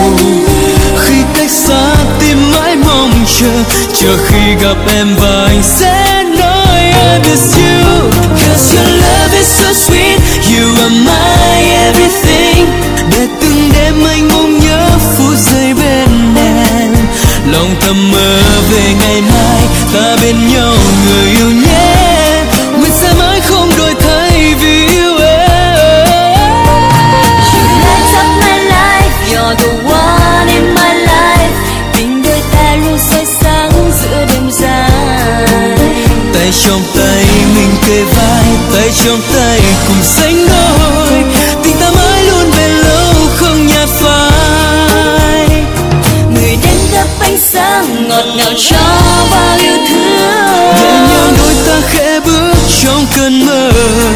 [SPEAKER 3] khi cách xa tim mãi mong chờ, chờ khi gặp em và anh sẽ nói I miss you. Cause your love is so sweet, you are my everything. Để từng đêm anh mong nhớ phút giây bên em. Lòng thầm mơ về ngày mai ta bên nhau người yêu nhé, nguyện sẽ mãi không đổi thay vì yêu em.
[SPEAKER 2] You light up my life, you're the one in my life. Tình đôi ta luôn soi sáng giữa đêm dài.
[SPEAKER 3] Tay trong tay mình kề vai, tay trong tay cùng sánh đôi, tình ta mãi luôn bền lâu không nhạt phai.
[SPEAKER 2] Người đến gấp ánh sáng ngọt ngào cho bao yêu thương,
[SPEAKER 3] nhẹ nhàng đôi ta khẽ bước trong cơn mơ.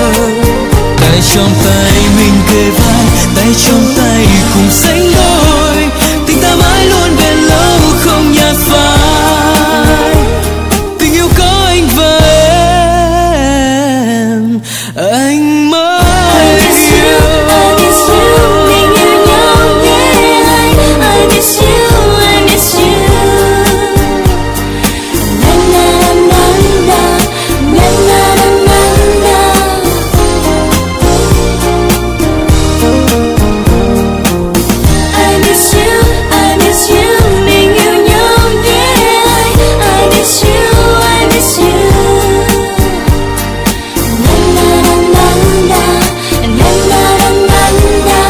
[SPEAKER 3] Tay trong tay mình kề vai, tay trong tay cùng sánh đôi, tình ta mãi luôn bền lâu không nhạt phai. Tình yêu có anh và em, anh mãi yêu.
[SPEAKER 2] I miss you, mình yêu nhau nhé anh. I miss you, I miss you. Na na na na, na na na na. I miss you, I miss you, mình yêu nhau nhé anh. I miss you, I miss you. Na na na na, na na na na.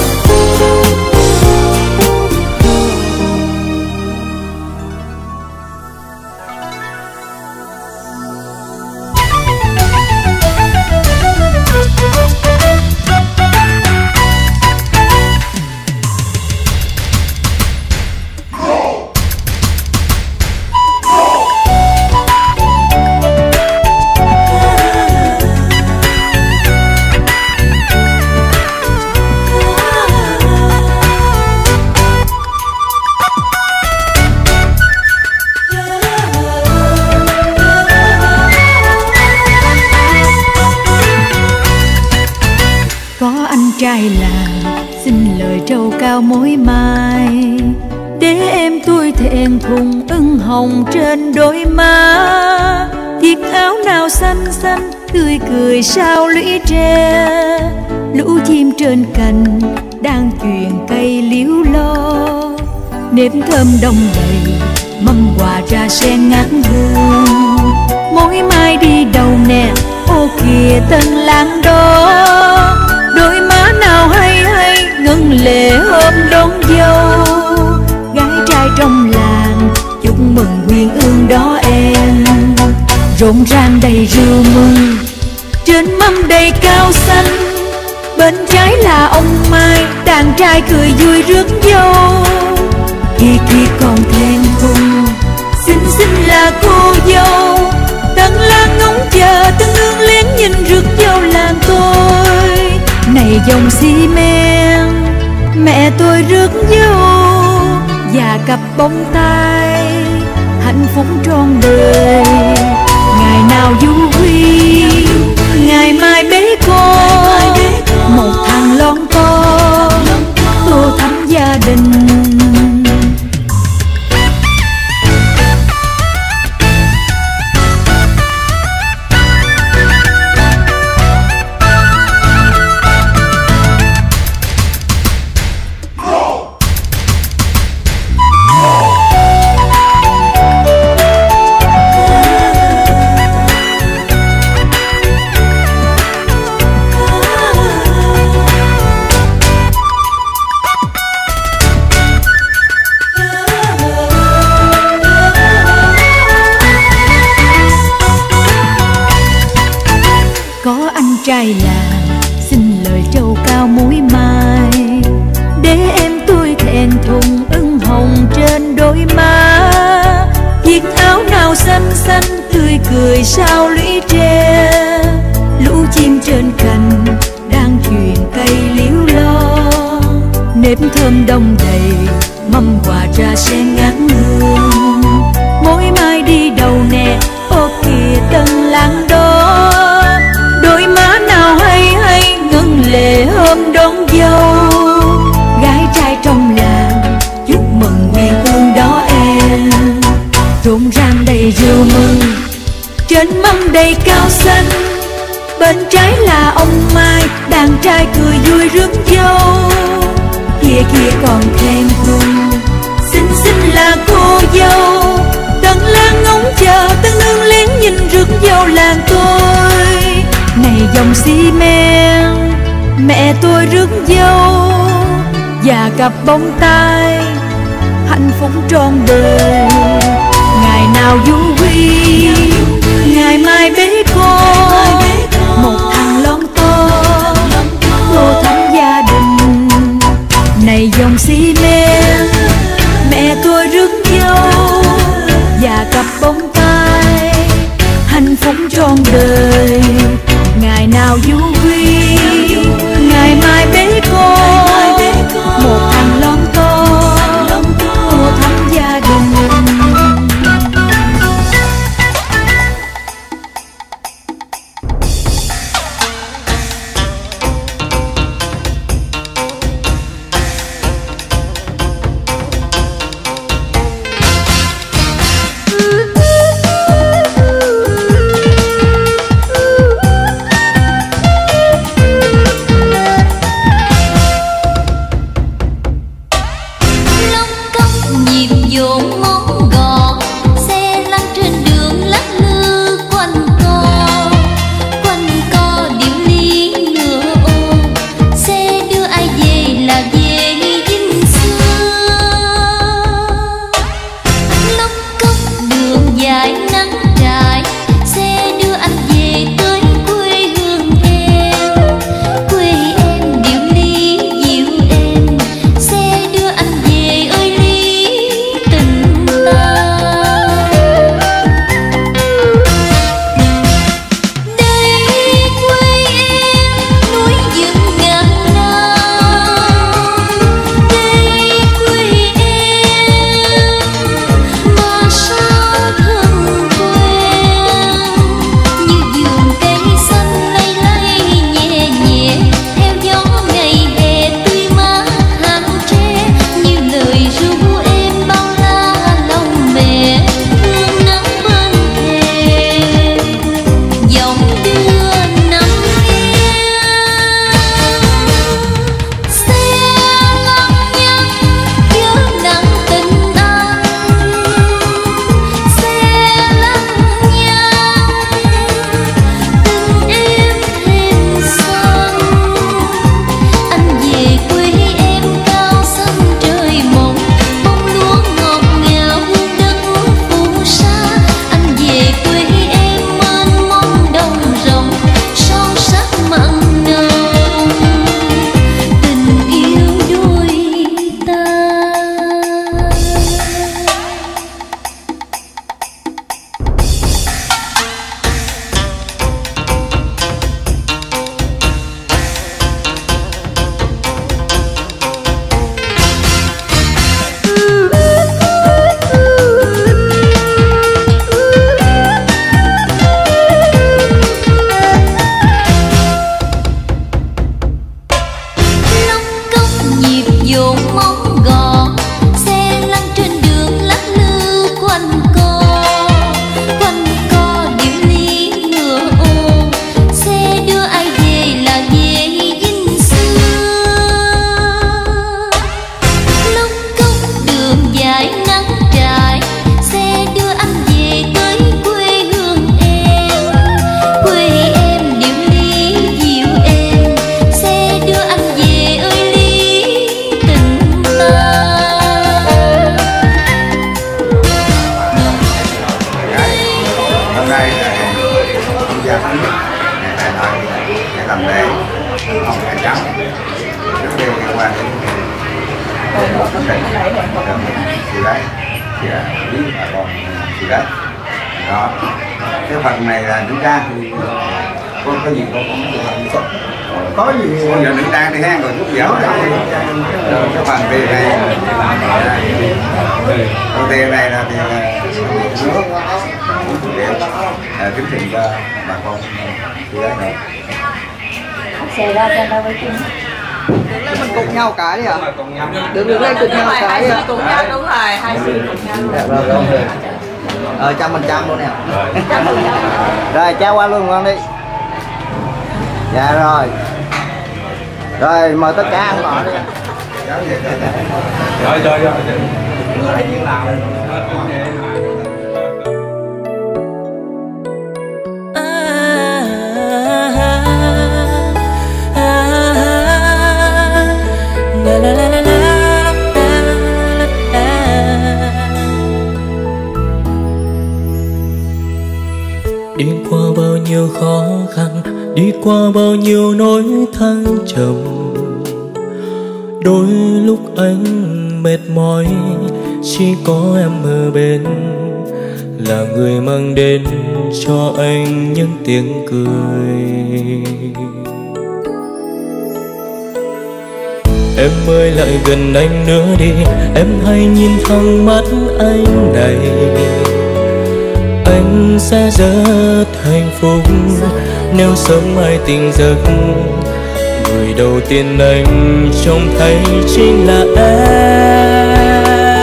[SPEAKER 14] Có anh trai làng xin lời trầu cao mối mai, để em tôi thẹn thùng ửng hồng trên đôi má. Chiếc áo nào xanh xanh tươi cười sao lũy tre. Lũ chim trên cành đang chuyền cây liễu lo, nếp thơm đông đầy mâm quà trà sen ngát hương. Mỗi mai đi đầu nè, ô kìa tân lang đó, đôi má nào hay hay ngân lệ hôm đón dâu. Gái trai trong làng chúc mừng quyên ương đó em, rộn ràng đầy rượu mừng trên mâm đầy cao xanh. Bên trái là ông Mai, đàn trai cười vui rước dâu. Kia kia còn then khung, xinh xinh là cô dâu. Tân lang ngóng chờ, tân nương lén nhìn rước dâu làng tôi. Này dòng xi men, mẹ tôi rước dâu, và cặp bông tai hạnh phúc trọn đời. Ngày nào du huy, ngày mai bế con, một thằng lon to tô thắm gia đình. Trai làng xin lời trâu cao mũi mai, để em tôi thẹn thùng ửng hồng trên đôi má. Chiếc áo nào xanh xanh tươi cười sao lũy tre. Lũ chim trên cành đang chuyền cây liễu lo, nếp thơm đông đầy mâm quà trà sen ngát hương. Mỗi mai đi đầu nè, ô kìa tân lang đó, đôi má nào hay hay ngân lệ hôm đón dâu. Gái trai trong làng chúc mừng quyên ương đó em, rộn ràng đầy rượu mừng trên mâm đầy cao xanh. Bên trái là ông Mai, đàn trai cười vui rước dâu. Kia kia còn then khung, xinh xinh là cô dâu. Tân lang ngóng chờ, tân nương lén nhìn rước dâu làng tôi. Này dòng xi men, mẹ tôi rước dâu, và cặp bông tai hạnh phúc trọn đời. Ngày nào du huy, ngày mai bế con, một thằng lon to tô thắm gia đình. Này dòng xi men, mẹ tôi rước dâu, và cặp bông tai hạnh phúc trọn đời. Ngày nào du huy, ngày mai bế con, một thằng lon to tô thắm gia đình.
[SPEAKER 4] không cả cháu nó đều liên quan đến thì đấy thì là biết bà con thì đấy đó. Cái phần này là nữ trang thì có có gì có có có gì bây giờ nữ trang đi ha, rồi chút dẻo rồi cái phần tiền này con tiền này là tiền nước điện kính trình cho bà con thì đấy này
[SPEAKER 15] xe ra cho đâu với chung
[SPEAKER 5] mình cùng nhau cái đi ạ. Được được lên cùng nhau cái đi ạ.
[SPEAKER 15] cùng nhau đúng rồi, hai xì cùng nhau.
[SPEAKER 5] Ờ trăm phần trăm luôn nè. Rồi trao qua luôn con đi. Dạ rồi. Rồi mời tất cả ăn ngồi đi.
[SPEAKER 4] Rồi rồi rồi.
[SPEAKER 1] Đi qua bao nhiêu khó khăn, đi qua bao nhiêu nỗi thăng trầm, đôi lúc anh mệt mỏi, chỉ có em ở bên là người mang đến cho anh những tiếng cười. Em ơi lại gần anh nữa đi, em hãy nhìn thẳng mắt anh này, anh sẽ rất hạnh phúc nếu sớm mai tỉnh giấc. Người đầu tiên anh trông thấy chính là em,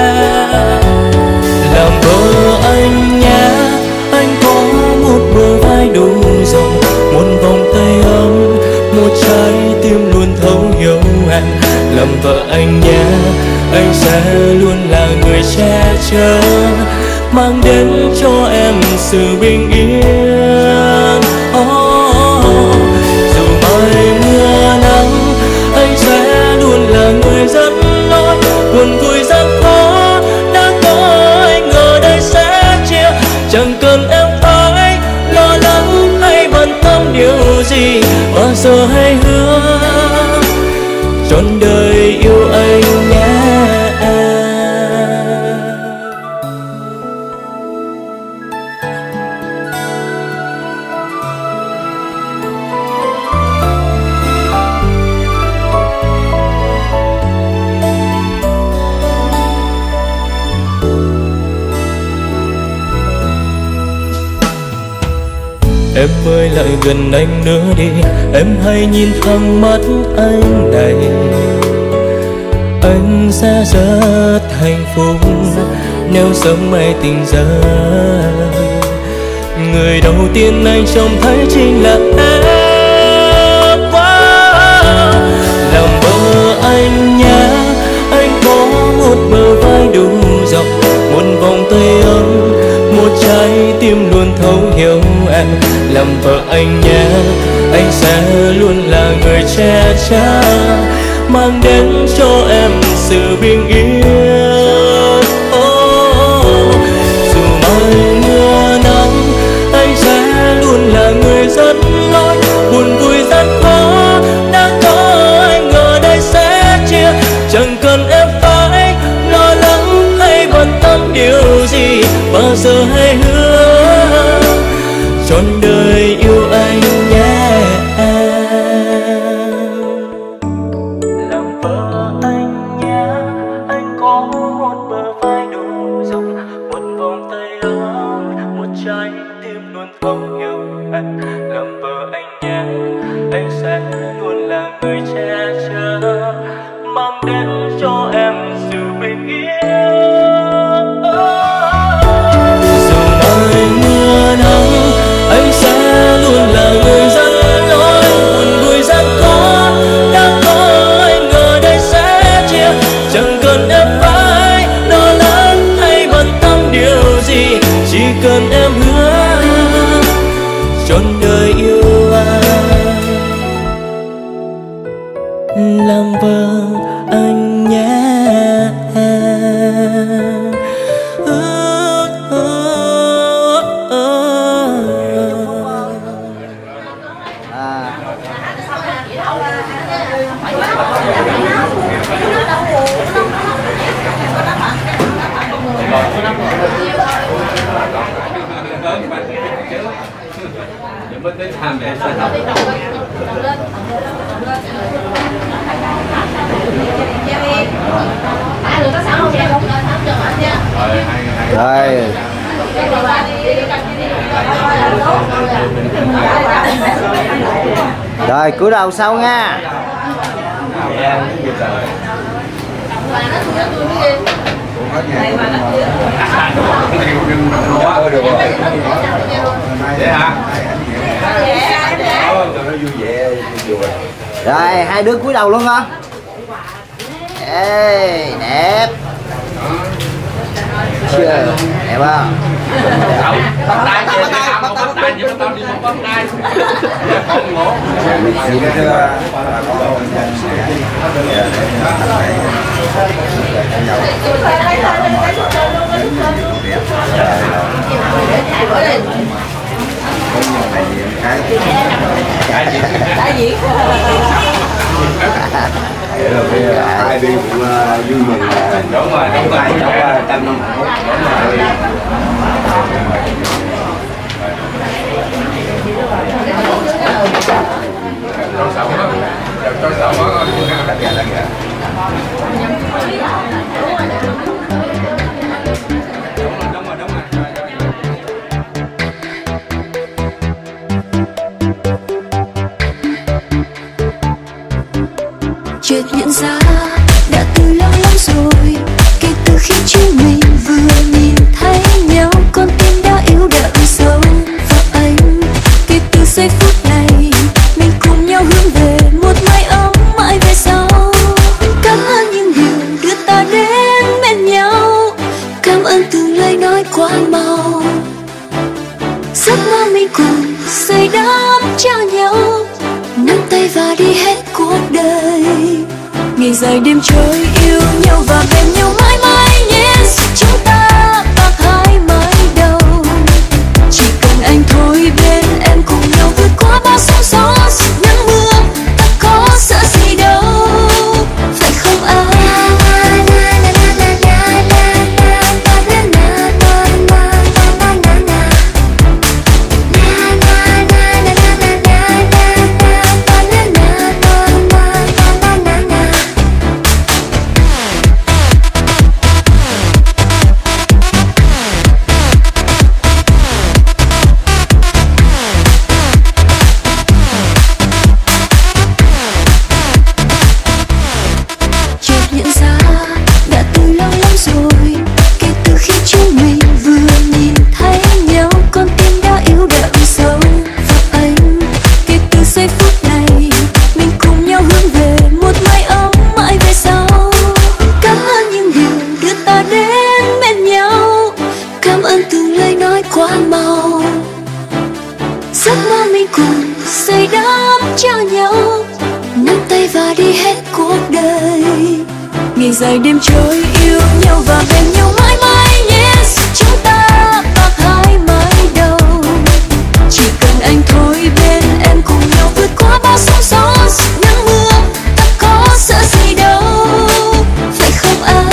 [SPEAKER 1] làm vợ anh nhé. Anh có một bờ vai đủ rộng, một vòng tay ấm, một trái tim luôn thấu hiểu em. Làm vợ anh nhé, anh sẽ luôn là người che chở, mang đến cho em sự bình yên. Oh, dù mai mưa nắng, anh sẽ luôn là người dẫn lối. Buồn vui gian khó đã có anh ở đây sẽ chia, chẳng cần em phải lo lắng hay bận tâm điều gì. Bao giờ hãy hứa trọn đời yêu anh nhé. Em ơi lại gần anh nữa đi, em hãy nhìn thẳng mắt anh này, anh sẽ rất hạnh phúc nếu sớm mai tỉnh giấc. Người đầu tiên anh trông thấy chính là em. Wow. Làm vợ anh nhé, anh có một bờ vai đủ rộng, một vòng tay ấm, một trái tim luôn thấu hiểu em. Làm vợ anh nhé, anh sẽ luôn là người che chở, mang đến cho em sự bình yên. Oh, dù mai mưa nắng, anh sẽ luôn là người dẫn lối. Buồn vui gian khó đã có anh ở đây sẽ chia, chẳng cần em phải lo lắng hay bận tâm điều gì. Bao giờ hãy hứa trọn đời yêu anh nhé. Làm vợ anh nhé, anh có một bờ vai đủ rộng, một vòng tay ấm, một trái tim luôn thấu hiểu em. Làm vợ anh nhé, anh sẽ luôn là người che chở, mang đến cho em sự bình yên. Dù mai mưa nắng, anh sẽ luôn là người dẫn lối. Buồn vui gian khó đã có anh ở đây sẽ chia, chẳng cần em phải lo lắng hay bận tâm điều gì. Chỉ cần em hứa trọn đời yêu anh, làm vợ anh nhé.
[SPEAKER 5] À.
[SPEAKER 16] mới tới tham để sao học.
[SPEAKER 5] Rồi. Rồi cúi đầu sau nha. Rồi hai đứa cúi đầu luôn không? Ê, đẹp. Chưa, đẹp không?
[SPEAKER 16] Bắt tay về đi, bắt tay về tao đi bắt tay. Không ngộ.
[SPEAKER 15] Đại diện.
[SPEAKER 4] Để là cái ai đi cũng vui mừng là
[SPEAKER 16] đúng rồi, đúng rồi,
[SPEAKER 4] cháu trăm năm hạnh phúc.
[SPEAKER 16] Cho sợ quá, cho sợ quá.
[SPEAKER 4] Đã kìa, đã kìa.
[SPEAKER 2] Chợt nhận ra đã từ lâu lắm rồi, kể từ khi chúng mình vừa nhìn thấy nhau, con tim đã yếu đậm sâu vào anh. Kể từ giây phút này mình cùng nhau hướng về một mái ấm mãi về sau. Cảm ơn những điều đưa ta đến bên nhau, cảm ơn từng lời nói quá mau. Giấc mơ mình cùng xây đắp cho nhau, nắm tay và đi hết cuộc đời. Ngày dài đêm trôi yêu nhau và bên nhau mãi mãi nhé. Chúng ta bạc hai mái đầu, chỉ cần anh thôi bên em cùng nhau vượt qua bao sóng gió nắng mưa. Ta có sợ gì đâu, phải không anh? Giấc mơ mình cùng xây đắp cho nhau, nắm tay và đi hết cuộc đời. Ngày dài đêm trôi yêu nhau và bên nhau mãi mãi nhé. Chúng ta bạc hai mái đầu, chỉ cần anh thôi bên em cùng nhau vượt qua bao sóng gió nắng mưa. Ta có sợ gì đâu, phải không anh?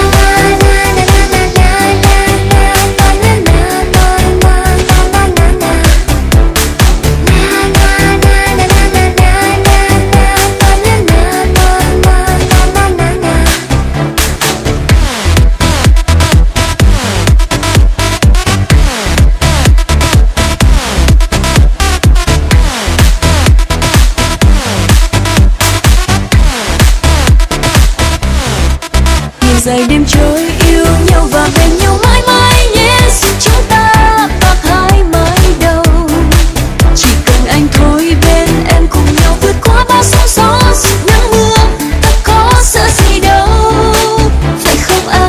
[SPEAKER 2] Dài đêm trôi yêu nhau và bên nhau mãi mãi nhé. Chúng ta bạc hai mái đầu, chỉ cần anh thôi bên em cùng nhau vượt qua bao sóng gió nắng mưa. Ta có sợ gì đâu, phải không anh?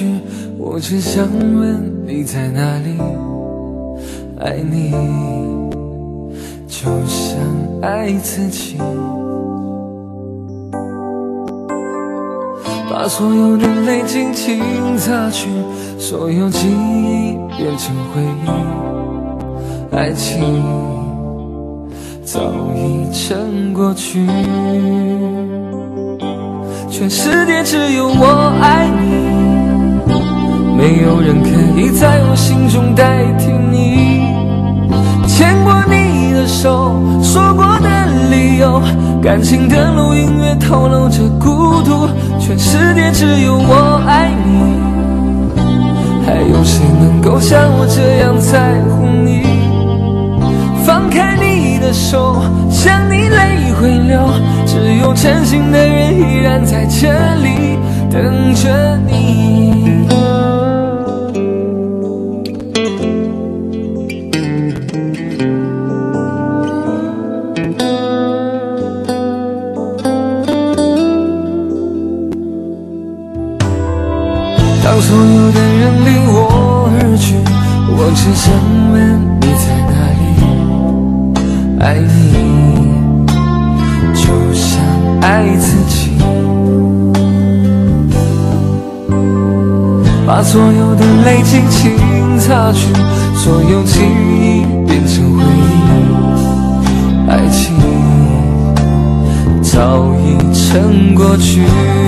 [SPEAKER 9] 去，我只想问你在哪里？爱你就像爱自己，把所有的泪轻轻擦去，所有记忆变成回忆，爱情早已成过去。全世界只有我爱你，没有人可以在我心中代替你。牵过你的手，说过的理由，感情的路，音乐透露着孤独。全世界只有我爱你，还有谁能够像我这样在乎你？放开你的手，想你泪会流，只有真心的人依然在这里等着你。当所有的人离我而去，我只想问你在哪里？爱你就像爱自己，把所有的泪轻轻擦去，所有记忆变成回忆，爱情早已成过去。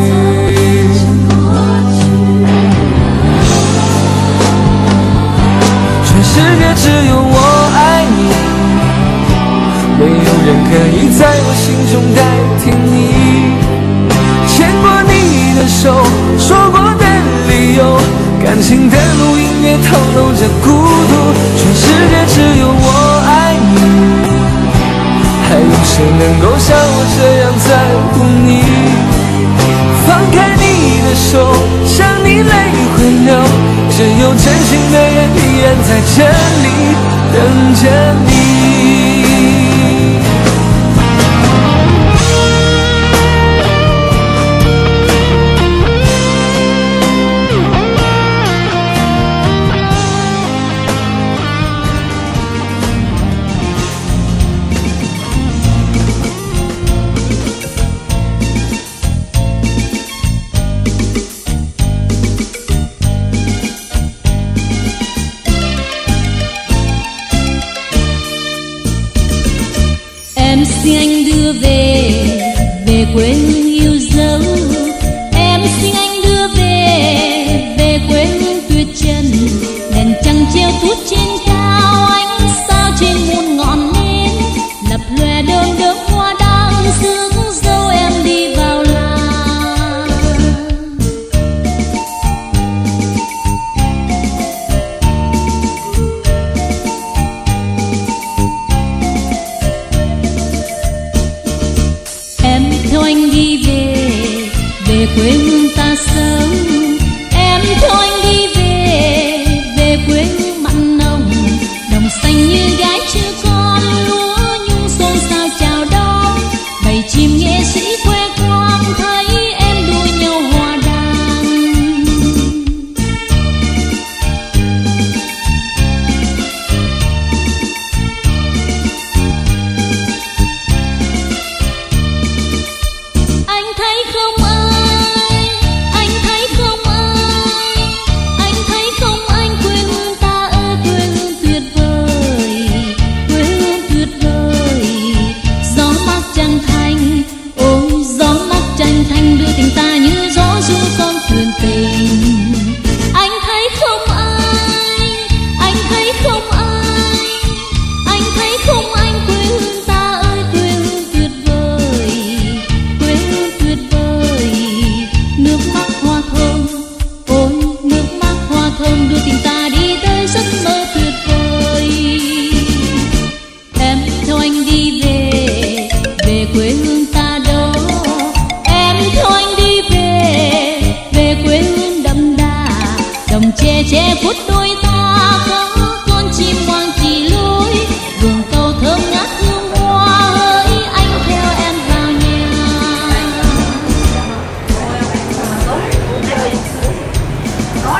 [SPEAKER 9] 世界只有我爱你，没有人可以在我心中代替你。牵过你的手，说过的理由，感情的路，音乐透露着孤独。全世界只有我爱你，还有谁能够像我这样在乎你？放开你的手，想你泪会流，只有真心的人依然在这里等着你。
[SPEAKER 2] Em xin anh đưa về, về quê hương yêu dấu. Em xin anh đưa về, về quê hương tuyệt trần. Đèn trăng treo tuốt trên cao, ánh sao trên muôn ngọn nến. Lập lòe đơm đớm hoa đang rước dâu em đi vào làng. Em theo anh đi về, về quê hương ta sống. Em theo anh đi về, về quê hương mặn nồng. Đồng xanh như gái chưa con, lúa nhung xôn xao chào đón. Bầy chim nghệ sĩ khoe khoang, thấy em đua nhau hòa đàn. Anh thấy không ai, anh thấy không ai, anh thấy không anh, quê hương ta ơi quê hương tuyệt vời, quê hương tuyệt vời. Gió mát trăng thanh, ôi gió mát trăng thanh, đưa tình ta như gió du con thuyền tình. Anh thấy không ai, anh thấy không ai, anh thấy không anh, quê hương ta ơi quê hương tuyệt vời, quê hương tuyệt vời. Nước mắt hoa thơm, ôi nước mắt hoa thơm, đưa tình ta đi tới giấc mơ tuyệt vời. Em theo anh đi về, về quê hương ta đó. Em theo anh đi về, về quê hương đậm đà. Đồng tre che khuất đôi ta, có con chim ngoan chỉ lối. Vườn cầu thơm ngát hương hoa, hỡi anh theo em vào nhà.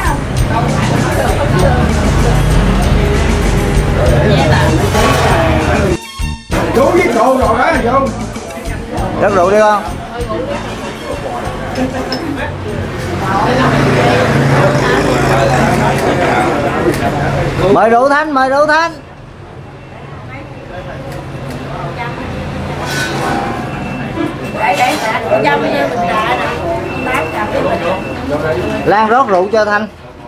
[SPEAKER 5] Rót rượu đi con. Mời rượu Thanh, mời rượu Thanh. Lan rót rượu cho Thanh.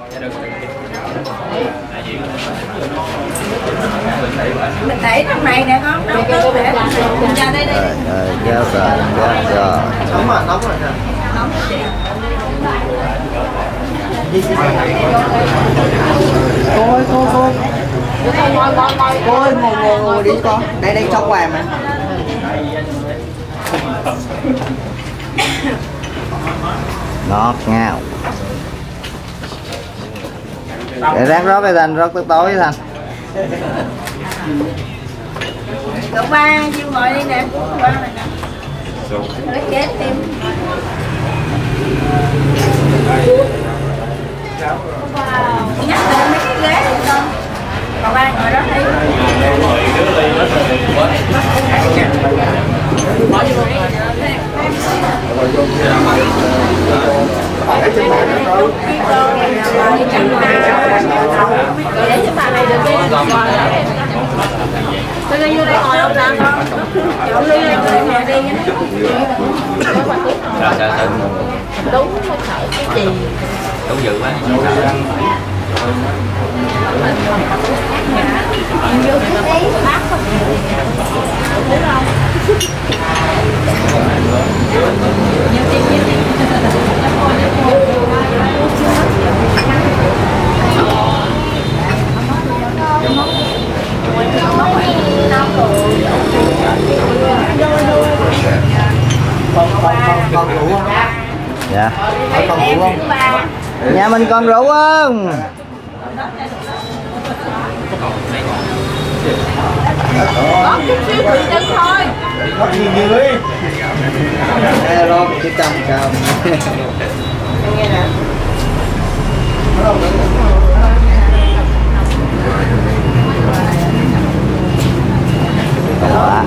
[SPEAKER 8] Mình để trong này nè con, nấu nước để mình ra đây đi.
[SPEAKER 5] Rồi, giao rồi, giao rồi.
[SPEAKER 7] Nóng mà, nóng rồi. Cô ơi, cô, cô. Cô ơi, ngồi, ngồi, ngồi đi con. Đây, đây, trong quà mà.
[SPEAKER 5] Ngọt ngào. Để ráng rót cái Thanh, rót tới tối Thanh.
[SPEAKER 8] Cậu ba, Diêu ngồi đi nè. Ba này nè. Lấy chết tim. Nhắc lên mấy cái ghế đi con. Cậu ba ngồi đó đi. Để cho bà này được đi. Tôi đi vô đây ngồi không ra con. Chỗ ly này tôi ngồi đi nhé. Đúng không sợ cái gì.
[SPEAKER 16] Đúng dữ quá.
[SPEAKER 8] Vô cái đấy bác không. Đúng không? Nhiều tiền nhiều tiền.
[SPEAKER 7] Còn rượu không?
[SPEAKER 5] Dạ.
[SPEAKER 7] Còn rượu không?
[SPEAKER 5] Nhà mình còn rượu không?
[SPEAKER 8] Có chút xíu tự chân thôi.
[SPEAKER 7] Có nhiều nhiều đi.
[SPEAKER 5] Hello, cái trăm trăm.
[SPEAKER 8] Nghe nè.
[SPEAKER 5] Đó.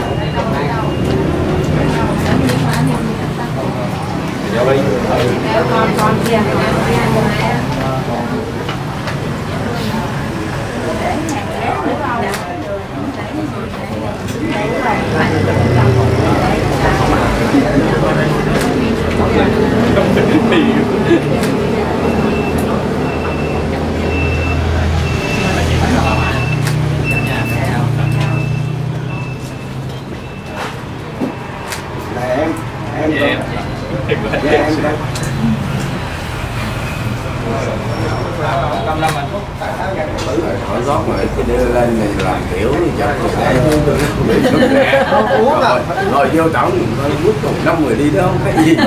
[SPEAKER 8] Con con kia.
[SPEAKER 4] Em em em em
[SPEAKER 17] hỏi rót rồi cái đưa lên này làm kiểu chặt để uống rồi rồi vô tổng thôi bước cùng năm người đi đó không cái gì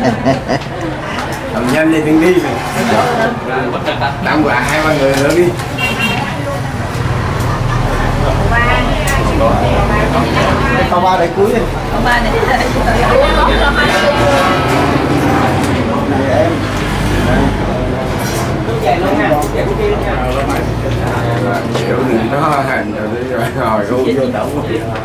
[SPEAKER 17] làm nhanh đi đừng đi tặng quà hai ba người nữa đi.
[SPEAKER 7] Câu ba để cuối đi.
[SPEAKER 8] Câu ba để
[SPEAKER 7] em.
[SPEAKER 17] Kiểu đừng nó hành rồi đi rồi rồi vô vô tổng.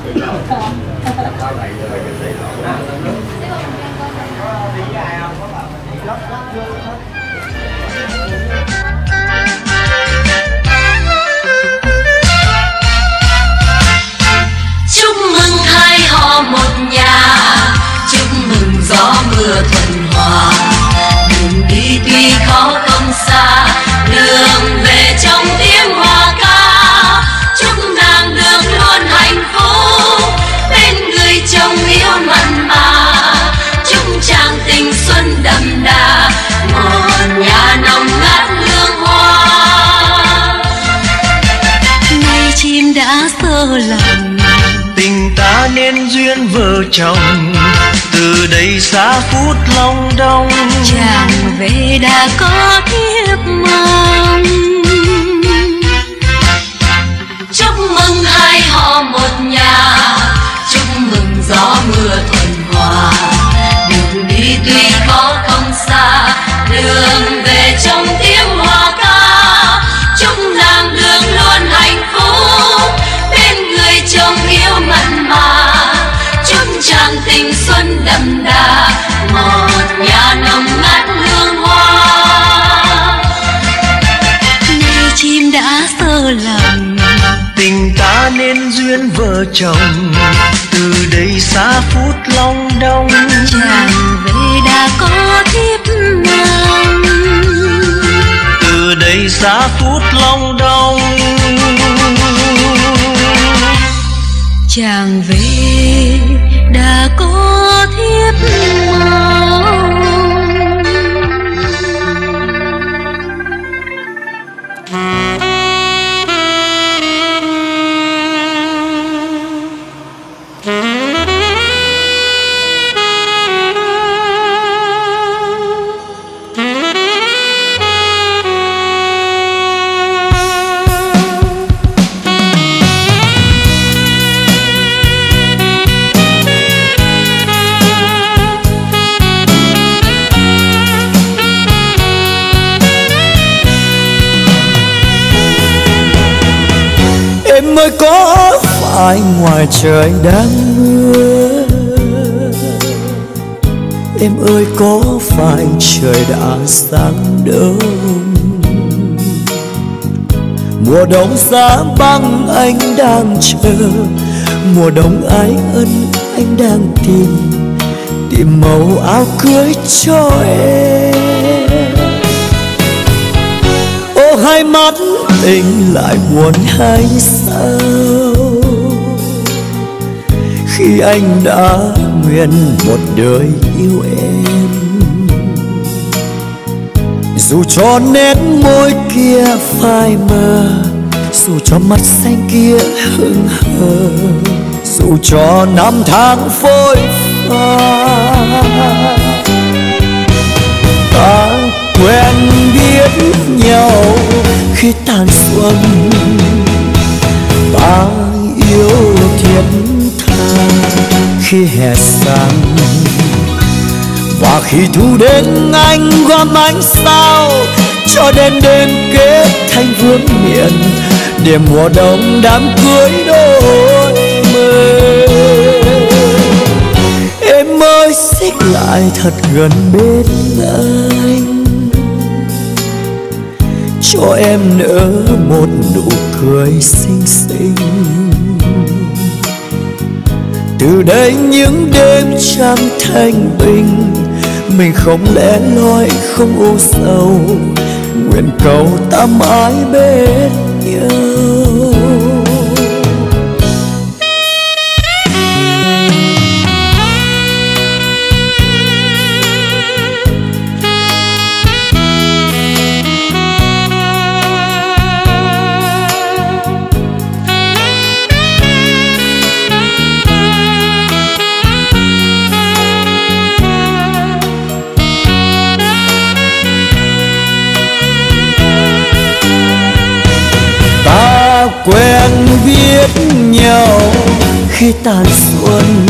[SPEAKER 12] Chúc mừng hai họ một nhà, chúc mừng gió mưa thuận hòa. Đường đi tuy khó không xa, đường về trong tiếng hoa ca. Chúc nàng được luôn hạnh phúc bên người chồng yêu mặn mà. Chúc chàng tình xuân đậm đà, một nhà nồng ngát hương hoa. Ngày chim đã sơ lòng,
[SPEAKER 18] tình ta nên duyên vợ chồng, từ đây xa phút long đong.
[SPEAKER 12] Chàng về đã có thiếp mong. Chúc mừng hai họ một nhà, chúc mừng gió mưa thuận hòa. Đường đi tuy khó không xa, đường về trong tiếng hoa ca. Chúc nàng được luôn hạnh phúc bên người chồng yêu mặn mà. Chúc chàng tình xuân
[SPEAKER 18] mơ lòng. Tình ta nên duyên vợ chồng, từ đây xa phút long đong.
[SPEAKER 12] Chàng về đã có thiếp nàng,
[SPEAKER 18] từ đây xa phút long đong.
[SPEAKER 12] Chàng về đã có thiếp mong.
[SPEAKER 3] Em ơi có phải ngoài trời đang mưa, em ơi có phải trời đã sáng đông. Mùa đông giá băng anh đang chờ, mùa đông ái ân anh đang tìm, tìm màu áo cưới cho em. Ô hai mắt tình lại buồn hay sao, khi anh đã nguyện một đời yêu em. Dù cho nét môi kia phai mờ, dù cho mắt xanh kia hững hờ, dù cho năm tháng phôi pha, ta quen biết nhau khi tàn xuân, ta yêu thiết tha khi hè sang, và khi thu đến anh gom ánh sao cho đến đêm kết thành vương miện, để mùa đông đám cưới đôi mơ. Em ơi xích lại thật gần bên anh, cho em nở một nụ cười xinh xinh. Từ đây những đêm trăng thanh bình, mình không lẻ loi không u sầu, nguyện cầu ta mãi bên nhau. Quen biết nhau khi tàn xuân,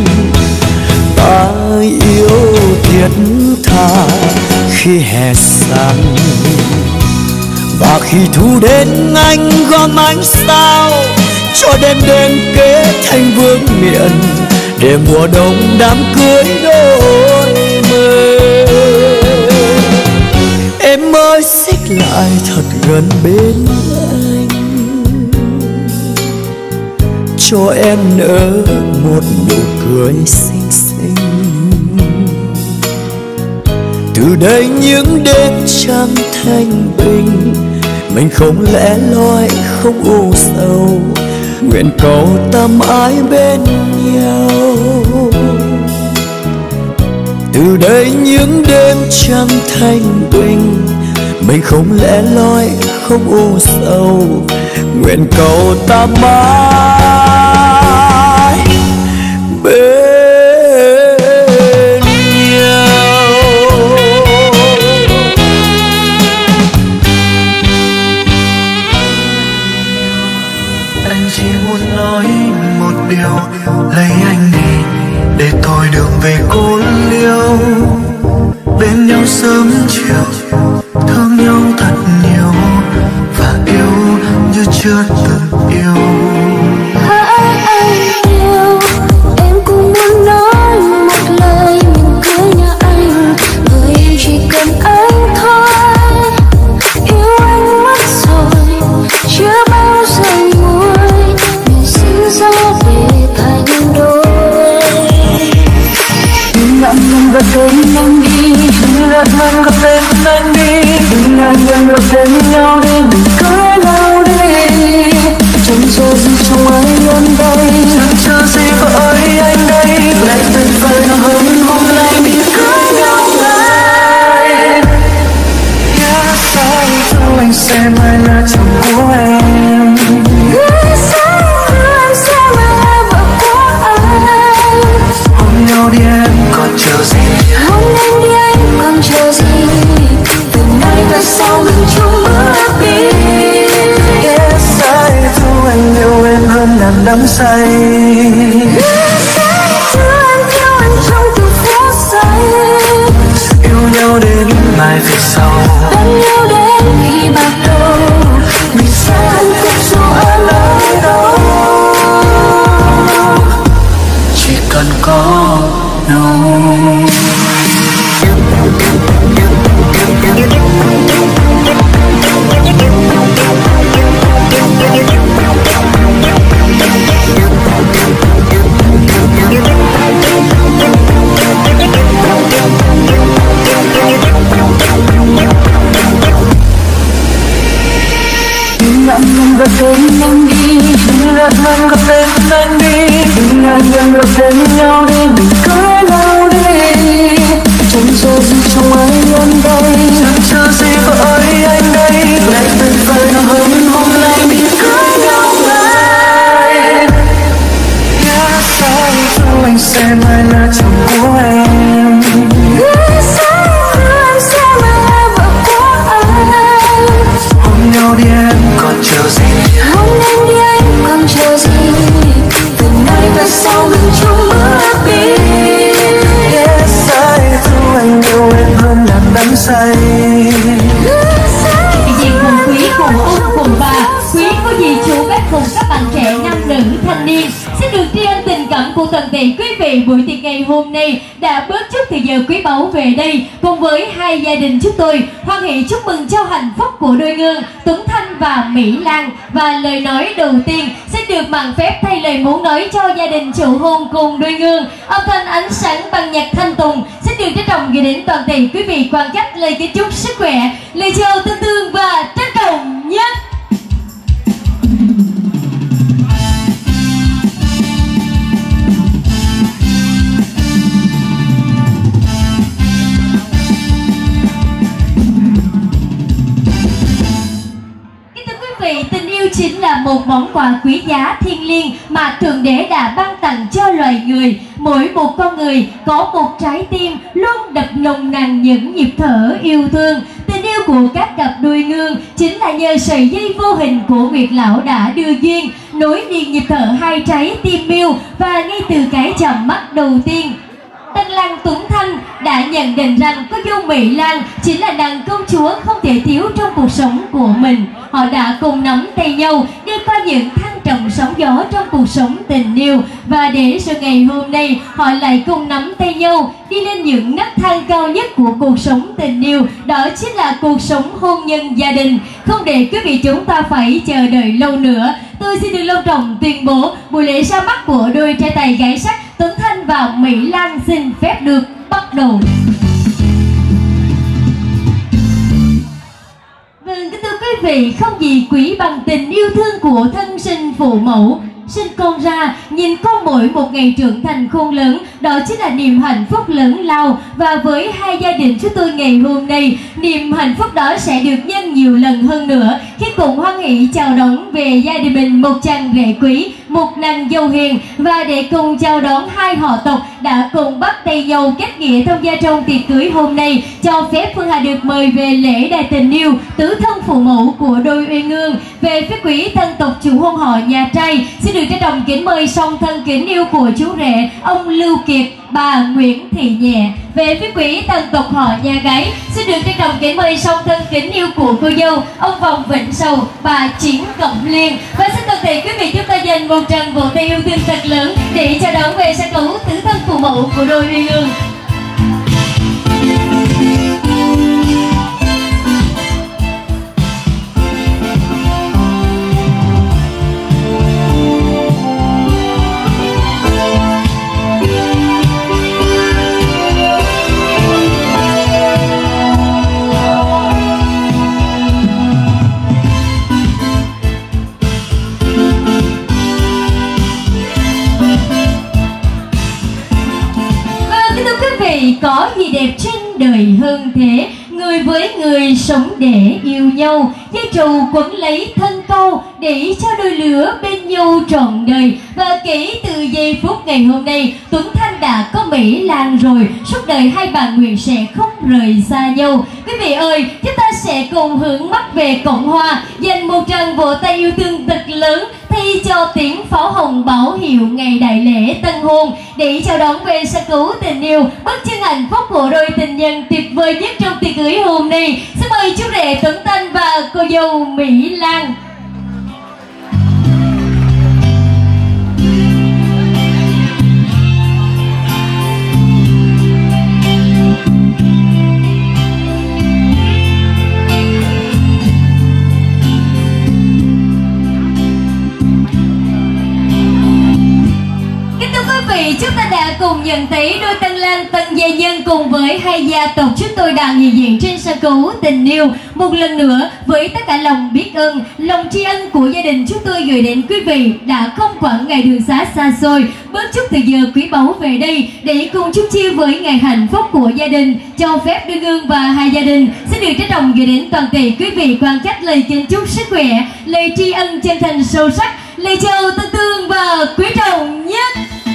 [SPEAKER 3] ta yêu thiết tha khi hè sang, và khi thu đến anh gom ánh sao cho đêm đêm kết thành vương miện, để mùa đông đám cưới đôi mơ. Em ơi xích lại thật gần bên anh, cho em nở một nụ cười xinh xinh. Từ đây những đêm trăng thanh bình, mình không lẻ loi không u sầu, nguyện cầu ta mãi bên nhau. Từ đây những đêm trăng thanh bình, mình không lẻ loi không u sầu, nguyện cầu ta mãi bên nhau.
[SPEAKER 18] Anh chỉ muốn nói một điều, lấy anh đi để tôi được về cô liêu, bên nhau sớm chiều, thương nhau thật nhiều và yêu như chưa từng yêu.
[SPEAKER 2] Hỡi anh yêu, em cũng muốn nói một lời mình cưới nhà anh, người em chỉ cần anh thôi. Yêu anh mất rồi, chưa
[SPEAKER 9] bên nhau đi, mình cưới nhau đi. Chẳng chờ gì trong ai anh đây, chẳng chờ gì vợ ơi anh đây. Lại tuyệt vời nào hơn hôm nay mình cưới nhau ngay. Yes, I do, anh sẽ mãi là chồng của em. Yes, I do, anh sẽ mãi là vợ của anh. Hôn nhau đi em còn chờ gì, hôn em đi anh còn chờ gì. Từ nay về sau mình chung bước đi. Yes, I do, anh yêu em hơn ngàn đắm say. Yes, I do, anh yêu anh trong từng phút giây. Yêu nhau đến mai về sau, anh yêu đến khi bạc đầu. Mình sẽ hạnh phúc dù ở nơi đâu, chỉ cần có nhau. Ngàn lần gặp bên anh đi, ngàn lần gặp bên anh đi, ngàn lần gặp bên nhau đi, mình cưới nhau đi. Chẳng chờ gì trong ai anh đây, chẳng chờ gì vợ ơi anh đây. Lại tuyệt vời nào hơn hôm nay mình cưới nhau ngay. Yes, I do, anh sẽ mãi là chồng của em. Yes, I do, anh sẽ mãi là vợ của anh. Hôn nhau đi em còn chờ gì, hôn em đi anh còn chờ gì. Từ nay về sau mình chung bước đi. Yes, I do, anh yêu em hơn ngàn đắm say.
[SPEAKER 10] Diện cùng quý cùng ông cùng bà, quý cô dì chú bác cùng các bạn trẻ nam nữ thanh niên xin được tri ân tình cảm của toàn thể quý vị. Buổi tiệc ngày hôm nay đã bớt chút thời giờ quý báu về đây cùng với hai gia đình chúng tôi hoan hỷ chúc mừng cho hạnh phúc của đôi ngương Tuấn Thanh và Mỹ Lan. Và lời nói đầu tiên xin được mạng phép thay lời muốn nói cho gia đình chủ hôn cùng đôi ngương. Âm thanh ánh sáng bằng nhạc thanh tùng xin được trân trọng gửi đến toàn thể quý vị quan khách lời kính chúc sức khỏe, lời chào thân thương và trân trọng nhất. Tình yêu chính là một món quà quý giá thiêng liêng mà Thượng Đế đã ban tặng cho loài người. Mỗi một con người có một trái tim luôn đập nồng nàn những nhịp thở yêu thương. Tình yêu của các cặp đôi ngương chính là nhờ sợi dây vô hình của Nguyệt Lão đã đưa duyên, nối liền nhịp thở hai trái tim yêu. Và ngay từ cái chạm mắt đầu tiên, Tân Lang Tuấn Thanh đã nhận định rằng cô dâu Mỹ Lan chính là nàng công chúa không thể thiếu trong cuộc sống của mình. Họ đã cùng nắm tay nhau đi qua những thăng trầm sóng gió trong cuộc sống tình yêu. Và để rồi ngày hôm nay họ lại cùng nắm tay nhau đi lên những nấc thang cao nhất của cuộc sống tình yêu. Đó chính là cuộc sống hôn nhân gia đình. Không để quý vị chúng ta phải chờ đợi lâu nữa, tôi xin được long trọng tuyên bố buổi lễ ra mắt của đôi trai tài gái sắc Tuấn Thanh và Mỹ Lan xin phép được bắt đầu. Vâng, kính thưa quý vị, không gì quý bằng tình yêu thương của thân sinh phụ mẫu. Sinh con ra, nhìn con mỗi một ngày trưởng thành khôn lớn, đó chính là niềm hạnh phúc lớn lao. Và với hai gia đình chúng tôi ngày hôm nay, niềm hạnh phúc đó sẽ được nhân nhiều lần hơn nữa khi cùng hoan hỷ chào đón về gia đình mình một chàng rể quý, một nàng dâu hiền. Và để cùng chào đón hai họ tộc đã cùng bắt tay nhau kết nghĩa tham gia trong tiệc cưới hôm nay, cho phép Phương Hà được mời về lễ đài tình yêu tứ thân phụ mẫu của đôi uyên ương. Về phía quý thân tộc chủ hôn họ nhà trai, xin được trân trọng kính mời song thân kính yêu của chú rể ông Lưu Kiệt, bà Nguyễn Thị Nhẹ. Về phía quý thân tộc họ nhà gái, xin được trân trọng kính mời song thân kính yêu của cô dâu ông Vòng Vĩnh Sầu, bà Chiến Cẩm Liên. Và xin toàn thể quý vị chúng ta dành một tràng vỗ tay yêu thương thật lớn để chào đón về sân khấu tứ thân phụ mẫu của đôi uyên ương. có gì đẹp trên đời hơn thế. Người với người sống để yêu nhau, dây trầu quấn lấy thân câu để cho đôi lứa bên nhau trọn đời. Và kể từ giây phút ngày hôm nay, Tuấn Thanh đã có Mỹ Lan rồi, suốt đời hai bạn nguyện sẽ không rời xa nhau. Quý vị ơi, chúng ta sẽ cùng hướng mắt về Cộng Hòa, dành một tràng vỗ tay yêu thương thật lớn thay cho tiếng pháo hồng báo hiệu ngày đại lễ tân hôn, để chào đón về sân khấu tình yêu bất chân hạnh phúc của đôi tình nhân tuyệt vời nhất trong tiệc cưới hôm nay. Xin mời chú rể Tuấn Thanh và cô dâu Mỹ Lan. Chúng ta đã cùng nhận thấy đôi tân lang tân gia nhân cùng với hai gia tộc chúng tôi đang hiện diện trên sân khấu tình yêu. Một lần nữa với tất cả lòng biết ơn, lòng tri ân của gia đình chúng tôi gửi đến quý vị đã không quản ngày đường xá xa xôi, bớt chút thời giờ quý báu về đây để cùng chúc chia với ngày hạnh phúc của gia đình. Cho phép Đương Ương và hai gia đình xin được trân trọng gửi đến toàn thể quý vị quan khách lời kính chúc sức khỏe, lời tri ân chân thành sâu sắc, lời chào thân thương và quý trọng nhất.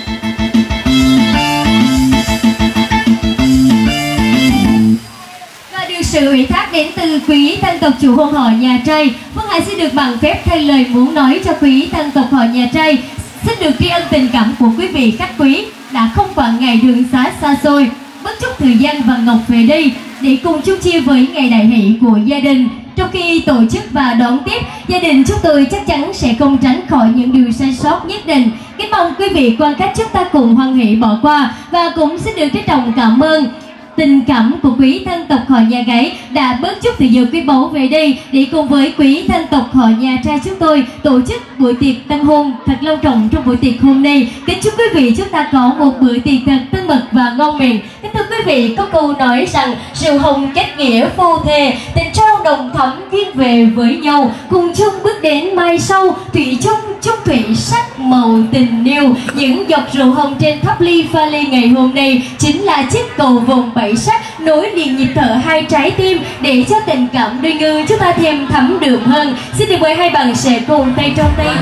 [SPEAKER 10] Sự ủy thác đến từ quý thân tộc chủ hôn họ nhà trai. Vâng, hãy xin được bằng phép thay lời muốn nói cho quý thân tộc họ nhà trai xin được tri ân tình cảm của quý vị khách quý đã không quản ngày đường xá xa xôi, bất chút thời gian và ngọc về đây để cùng chung chia với ngày đại hỷ của gia đình. Trong khi tổ chức và đón tiếp, gia đình chúng tôi chắc chắn sẽ không tránh khỏi những điều sai sót nhất định. Kính mong quý vị quan khách chúng ta cùng hoan hỷ bỏ qua, và cũng xin được trân trọng cảm ơn tình cảm của quý thân tộc họ nhà gái đã bớt chút thời giờ quý báu về đây để cùng với quý thân tộc họ nhà trai chúng tôi tổ chức buổi tiệc tân hôn thật long trọng trong buổi tiệc hôm nay. Kính chúc quý vị chúng ta có một bữa tiệc thật thân mật và ngon miệng. Kính thưa quý vị, có câu nói rằng rượu hồng kết nghĩa phu thề, tình trao đồng thắm duyên về với nhau, cùng chung bước đến mai sau, thủy chung chung thủy sắc màu tình yêu. Những giọt rượu hồng trên tháp ly pha lê ngày hôm nay chính là chiếc cầu vồng bảy sắc nối liền nhịp thở hai trái tim để cho tình cảm đôi người chúng ta thêm thắm đượm hơn. Xin được mời hai bạn sẽ cùng tay trong tay.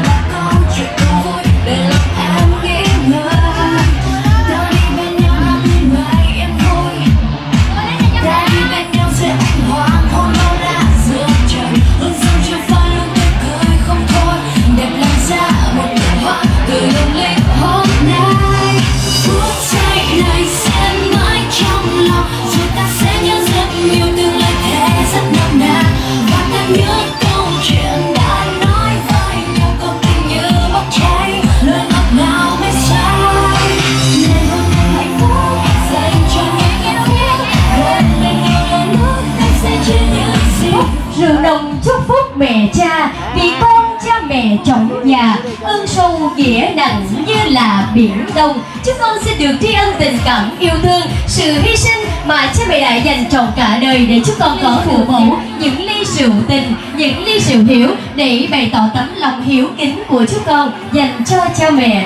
[SPEAKER 10] Rượu đồng chúc phúc mẹ cha, vì con cha mẹ trong nhà, ơn sâu nghĩa nặng như là biển đông. Chúng con xin được tri ân tình cảm yêu thương, sự hy sinh mà cha mẹ đã dành trọn cả đời để chúng con có phụ mẫu những ly rượu tình, những ly rượu hiếu để bày tỏ tấm lòng hiếu kính của chúng con dành cho cha mẹ.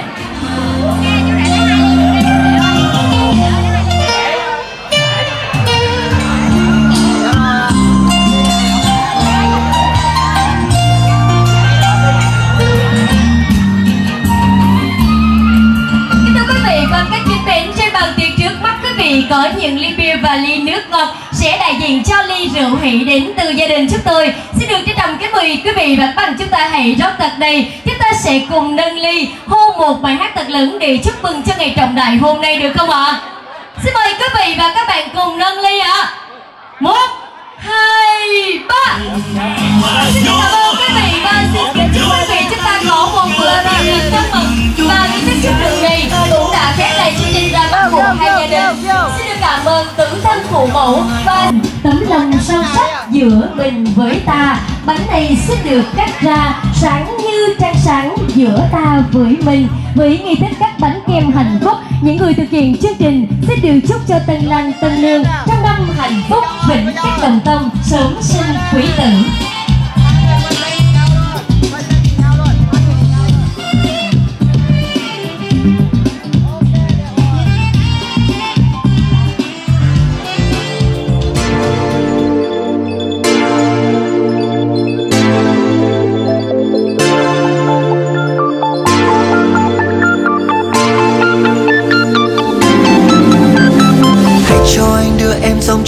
[SPEAKER 10] Có những ly bia và ly nước ngọt sẽ đại diện cho ly rượu hỷ đến từ gia đình chúng tôi. Xin được trân trọng kính mời quý vị và các bạn chúng ta hãy rót thật đầy. Chúng ta sẽ cùng nâng ly hô một bài hát thật lớn để chúc mừng cho ngày trọng đại hôm nay được không ạ? Xin mời quý vị và các bạn cùng nâng ly ạ. Một, hai, ba. Xin cảm ơn quý vị và xin kính chúc quý vị chúng ta có một bữa tiệc thân mật và nghi thức chúc mừng này cũng đã khép lại chương trình ra mắt của hai gia đình. Xin được cảm ơn tử thân phụ mẫu và tấm lòng sâu sắc giữa mình với ta. Bánh này xin được cắt ra sáng như trăng sáng giữa ta với mình. Với nghi thức cắt bánh kem hạnh phúc, những người thực hiện chương trình xin được chúc cho tân lang tân nương trong năm hạnh phúc vĩnh cách đồng tâm, sớm sinh quý tử.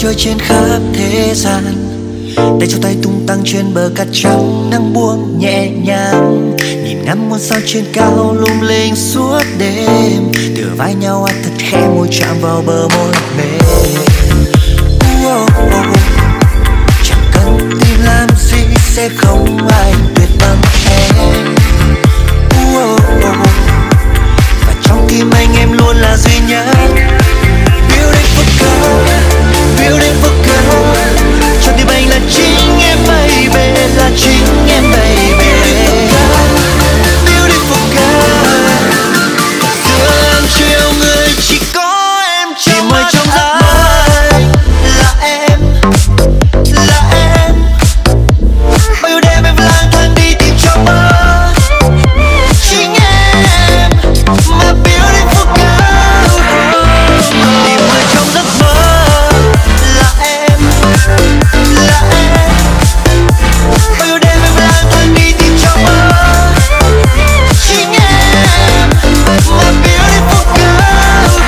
[SPEAKER 18] chơi trên khắp thế gian. Tay trong tay tung tăng trên bờ cát trắng, nắng buông nhẹ nhàng. Nhìn ngắm muôn sao trên cao lung linh suốt đêm, tựa vai nhau anh thật khẽ môi chạm vào bờ môi mềm. Oh, oh, oh. Chẳng cần tìm làm gì sẽ không ai tuyệt bằng em. Oh, oh, oh. Và trong tim anh em luôn là duy nhất. Beautiful girl, beautiful girl. Trong tim anh là chính em baby, là chính em baby. Beautiful girl. Sương chiều người chỉ có em trong mơ trong giấc mơ. Là em, là em. Bao nhiêu đêm em lang thang đi tìm trong mơ. Chính em, my beautiful girl. Tìm mơ trong giấc mơ. Là em, là em. Bao nhiêu đêm em lang thang đi tìm trong mơ. Chính em, my beautiful girl.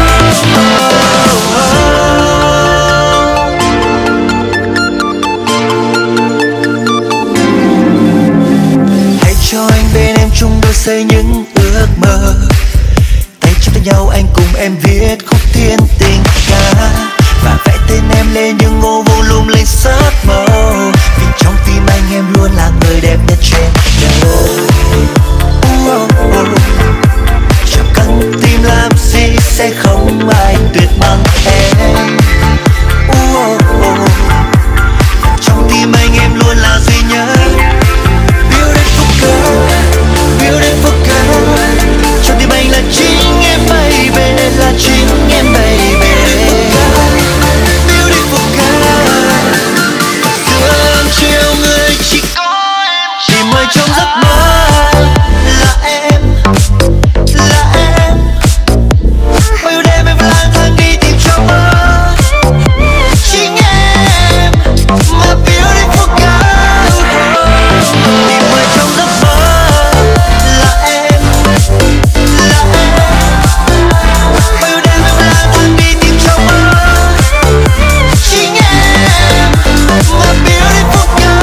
[SPEAKER 18] Hãy cho anh bên em chung đôi xây những ước mơ. Tay trong tay nhau anh cùng em viết khúc thiên tình ca, và vẽ tên em lên những ngô vô lung linh giấc mơ. Vì trong tim anh em luôn là người đẹp nhất trên đời. Oh, oh, oh. Chẳng cần tìm làm gì sẽ không ai tuyệt bằng em. Oh, oh, oh. Trong tim anh em luôn là duy nhất. Beautiful girl, beautiful girl. Trong tim anh là chính em baby, là chính em baby. Beautiful girl. Sương chiều người chỉ có em chỉ mơ trong giấc mơ. Là em, là em. Bao nhiêu đêm em lang thang đi tìm trong mơ. Chính em, my beautiful girl. Tìm mơ trong giấc mơ. Là em, là em. Bao nhiêu đêm em lang thang đi tìm trong mơ. Chính em, my beautiful girl.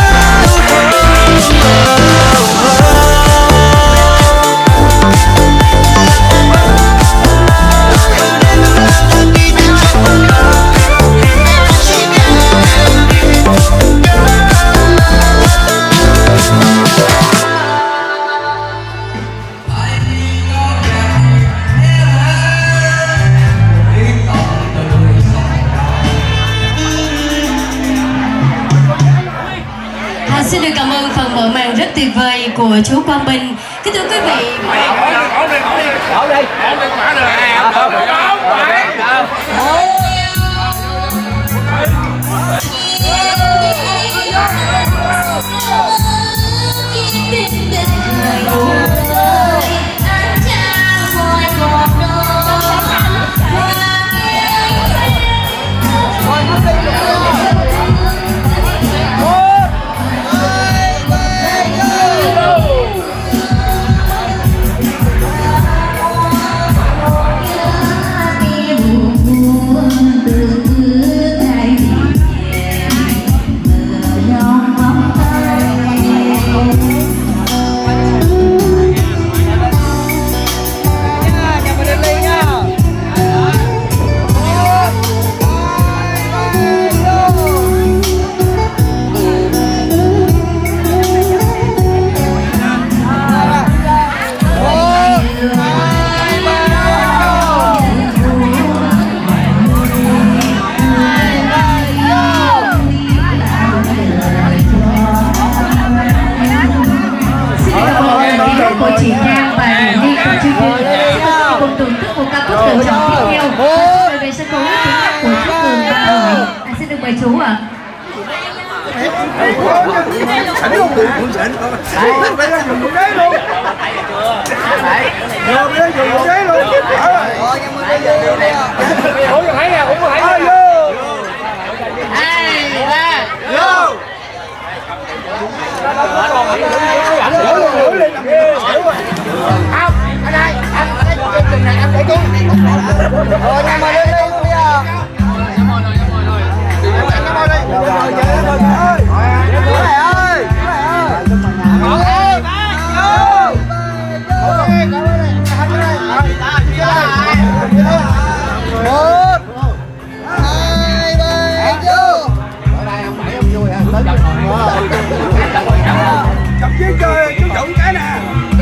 [SPEAKER 19] À, xin được cảm ơn phần mở màn rất tuyệt vời của chú Quang Bình. Kính thưa quý vị, của chị Trang và Nguyễn Nhi của chương trình cùng thưởng thức một ca khúc lựa chọn tiếp theo. Mời về sân khấu tiếng hát của chú Cường và Hỏi. À, xin được mời chú ạ.
[SPEAKER 4] Sẵn luôn được, cũng sẵn thôi. Bây giờ dùng đế luôn. Vô bây giờ dùng đế luôn. Thôi nhưng mà bây giờ đi nè. Ủa giờ thấy nè, cũng có thấy nè. Hai, ba, vô. Không, ở đây, anh ở đây chương trình này em để chú. Rồi nhưng mà đi đi bây giờ.
[SPEAKER 17] Cầm chiếc chơi chú Dũng cái nè.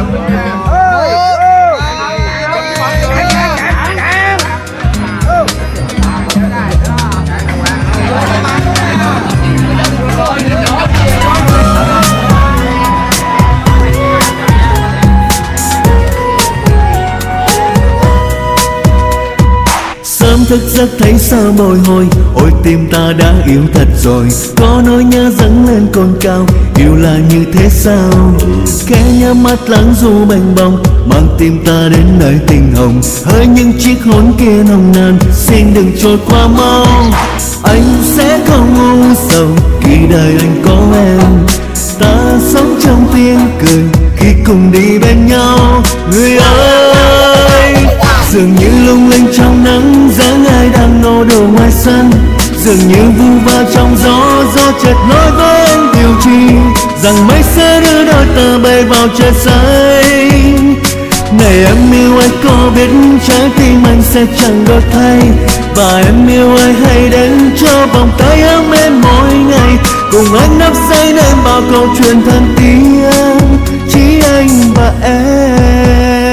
[SPEAKER 3] Sớm thức giấc thấy sao bồi hồi, ôi tim ta đã yêu thật rồi. Có nỗi nhớ dâng lên cồn cao, yêu là như thế sao? Khẽ nhắm mắt lắng du bềnh bồng, mang tim ta đến nơi tình hồng. Hỡi những chiếc hôn kia nồng nàn, xin đừng trôi qua mau. Anh sẽ không u sầu khi đời anh có em. Ta sống trong tiếng cười khi cùng đi bên nhau. Người ơi, dường như lung linh trong nắng, dáng ai đang nô đổ ngoài sân. Dường như vu va trong gió, gió chợt nói với anh điều chi, rằng mây sẽ đưa đôi ta bay vào trời xanh. Này em yêu anh có biết trái tim anh sẽ chẳng đổi thay. Và em yêu ai hãy đến cho vòng tay ấm em mỗi ngày. Cùng anh nắp say nên bao câu chuyện thân tiếng, chỉ anh và em.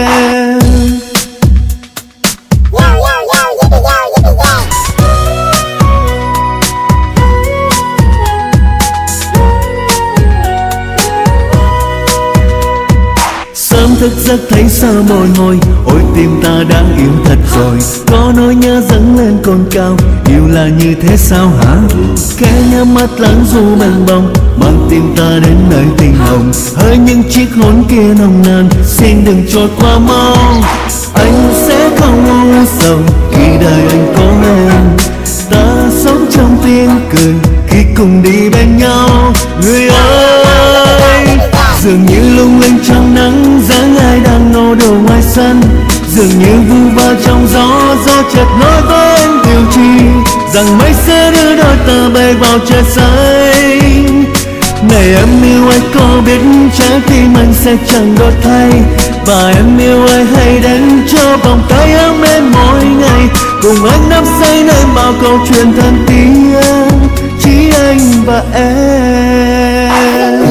[SPEAKER 3] Sớm thức giấc thấy sao bồi hồi, ôi tim ta đã yêu thật rồi. Có nỗi nhớ dâng lên cồn cao, yêu là như thế sao hả? Khẽ nhắm mắt lắng du bềnh bồng, mang tim ta đến nơi tình hồng. Hỡi những chiếc hôn kia nồng nàn, xin đừng trôi qua mau. Anh sẽ không u sầu khi đời anh có em. Ta sống trong tiếng cười khi cùng đi bên nhau. Người ơi, dường như lung linh trong nắng, dáng ai đang nô đổ ngoài sân. Dường như vu va trong gió, gió chợt nói với anh điều chi, rằng mây sẽ đưa đôi ta bay vào trời xanh. Này em yêu ai có biết trái tim anh sẽ chẳng đổi thay. Và em yêu ai hãy đến cho vòng tay ấm em mỗi ngày. Cùng anh nắm say nên bao câu chuyện thân tiếng, chỉ anh và em.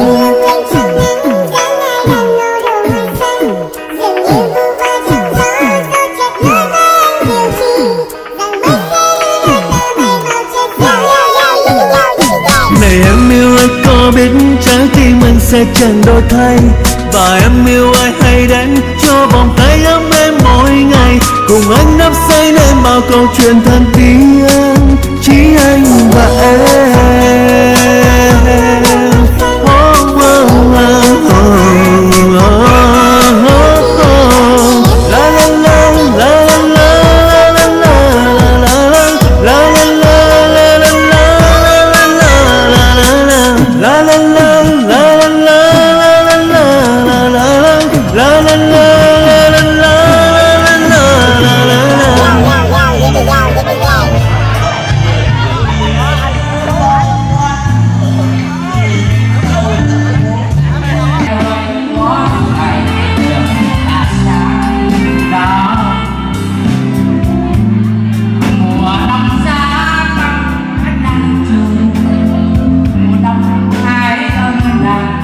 [SPEAKER 3] Này em yêu ai có biết trái tim anh sẽ chẳng đổi thay. Và em yêu ai hãy đến cho vòng tay ấm em mỗi ngày. Cùng anh nắm say nên bao câu chuyện thân tiếng, chỉ anh và em. Oh, oh, oh, oh, oh, oh, oh. La la la la la la la la la la la la. La la la la la la la la la la la la.
[SPEAKER 10] Hãy subscribe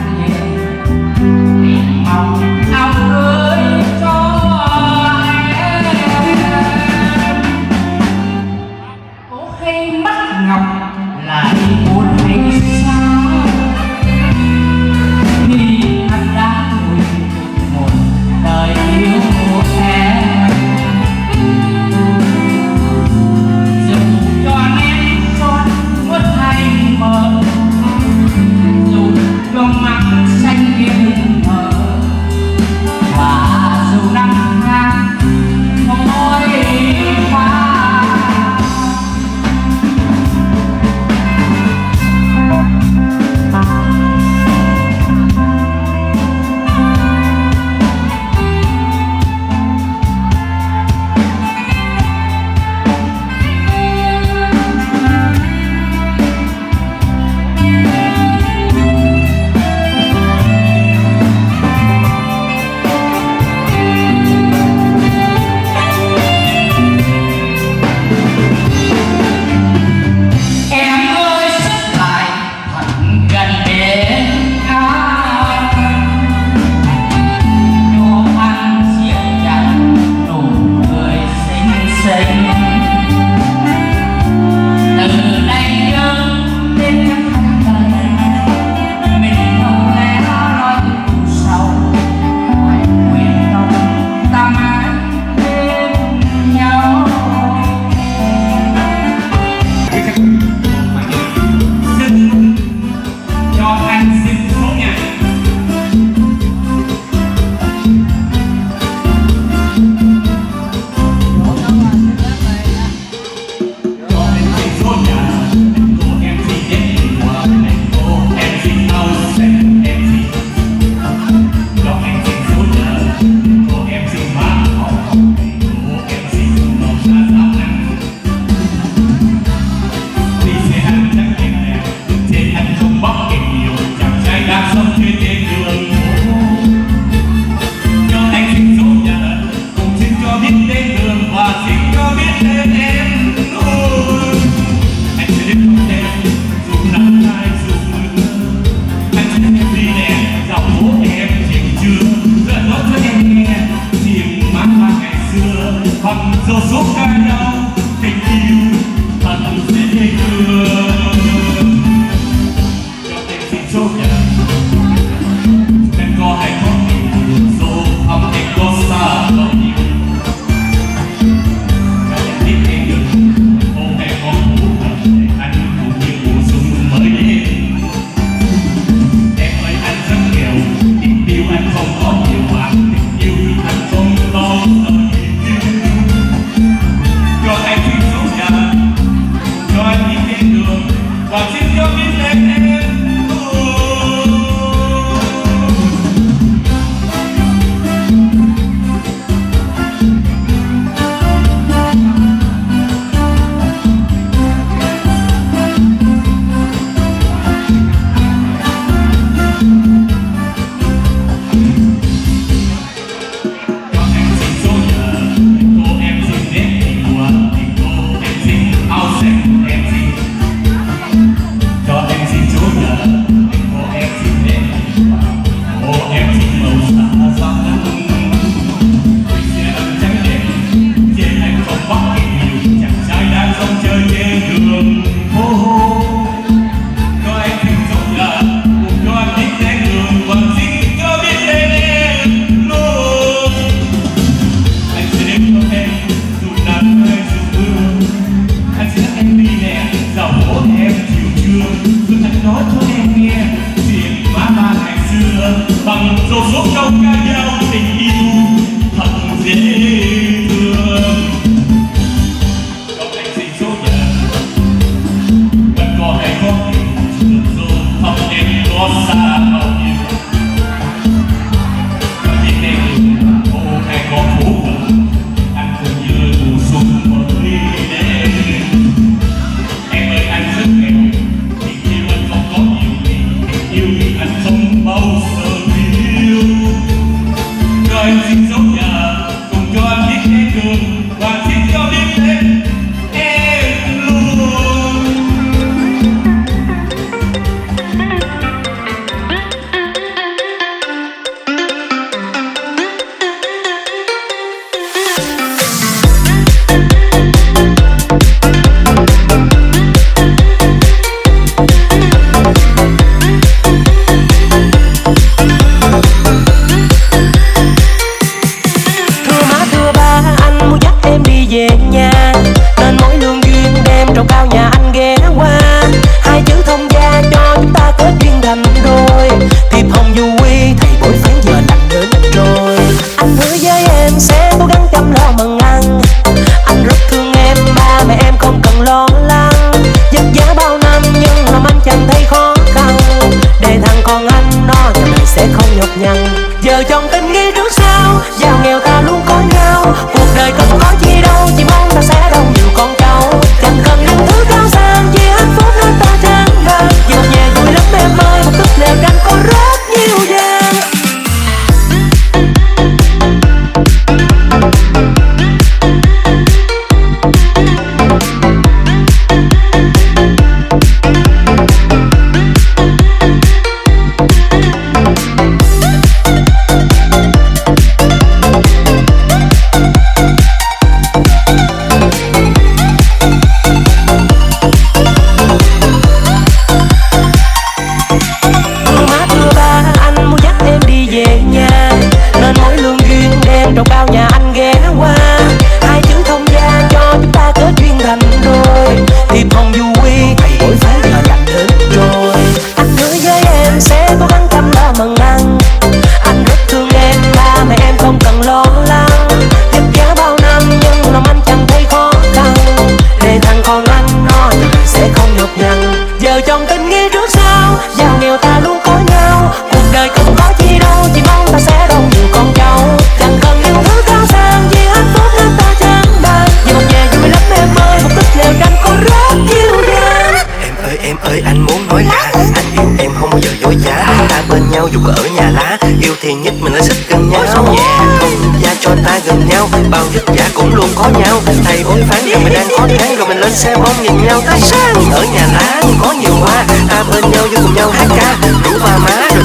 [SPEAKER 20] dù có ở nhà lá, yêu thì nhất mình lại xích gần nhau. Không gia cho ta gần nhau, bao vất vả cũng luôn có nhau. Thầy bói phán rằng mình đang khó khăn, rồi mình lên xe bom nhìn nhau ta sang. Ở nhà lá có nhiều hoa, ta bên nhau vô cùng nhau hát ca, rủ ba má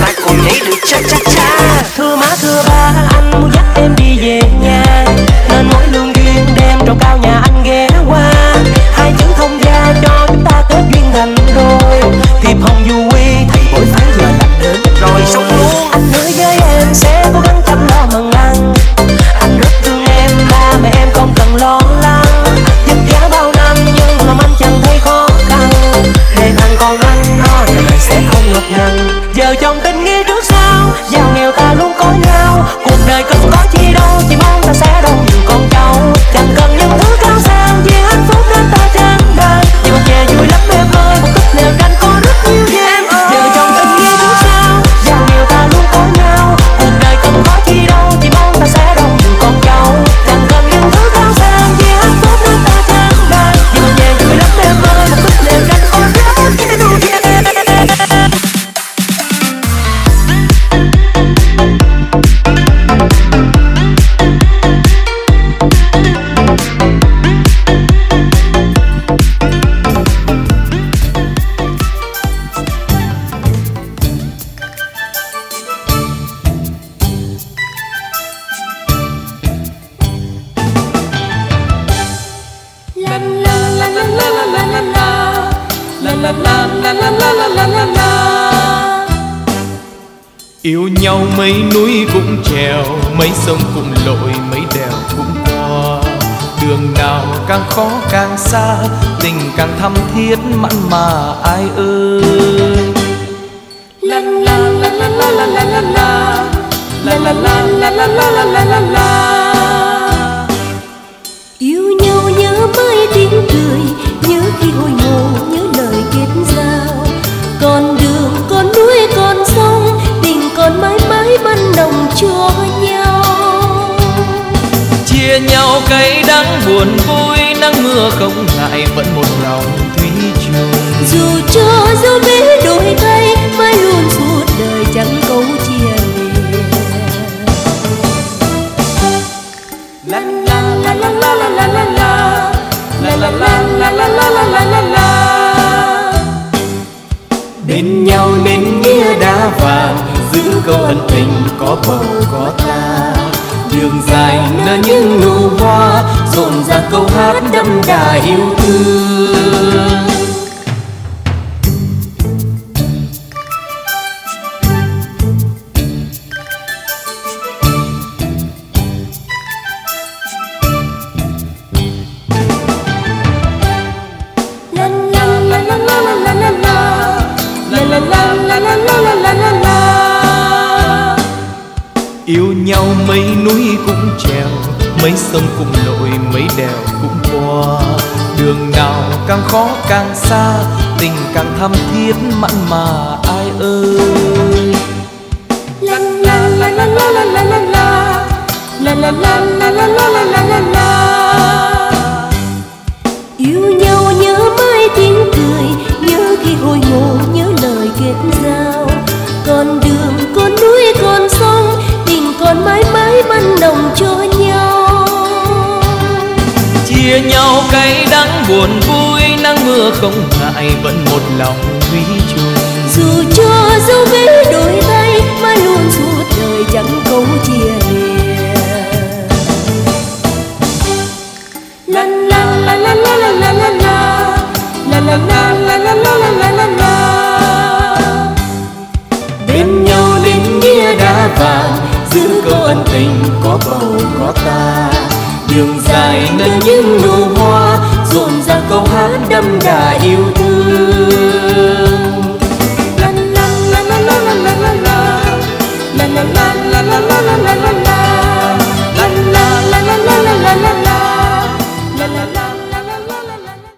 [SPEAKER 1] la la la la la la la. Yêu nhau mấy núi cũng trèo, mấy sông cũng lội, mấy đèo cũng qua. Đường nào càng khó càng xa, tình càng thắm thiết mặn mà ai ơi. La la la la la la la la la. La la la la la la la la la la.
[SPEAKER 2] Yêu nhau nhớ mãi tiếng cười, nhớ khi hồi ngộ, nhớ lời kết giao. Còn đường, còn núi, còn sông, tình còn mãi mãi ban nồng cho nhau.
[SPEAKER 1] Chia nhau cay đắng buồn vui, nắng mưa không ngại vẫn một lòng thủy chung.
[SPEAKER 2] Dù cho dấu vết đổi thay, mãi luôn suốt đời chẳng câu chia lìa.
[SPEAKER 1] La la la la la la la la la. La la la la la la la la la la. Bên nhau nên nghĩa đá vàng, giữ câu ân tình có bầu có ta. Đường dài nở những nụ hoa, rộn ràng câu hát đậm đà yêu thương. Yêu nhau mấy núi cũng trèo, mấy sông cũng lội, mấy đèo cũng qua. Đường nào càng khó càng xa, tình càng thắm thiết mặn mà ai ơi. La la la la la la la la la. La la la la la la la la la la.
[SPEAKER 2] Yêu nhau nhớ mãi tiếng cười, nhớ khi hồi ngộ, nhớ lời kết giao. Còn đường, còn núi, còn sông, tình còn mãi mãi ban nồng cho nhau.
[SPEAKER 1] Chia nhau cay đắng buồn vui, nắng mưa không ngại vẫn một lòng thủy chung.
[SPEAKER 2] Dù cho dấu vết đổi thay, mãi luôn suốt đời chẳng câu chia lìa.
[SPEAKER 1] La la la la la la la la la. La la la la la la la la la la. Bên nhau nên nghĩa đá vàng, giữ câu ân tình có bầu có ta. Đường dài nở những nụ hoa, rộn ràng câu hát đậm đà yêu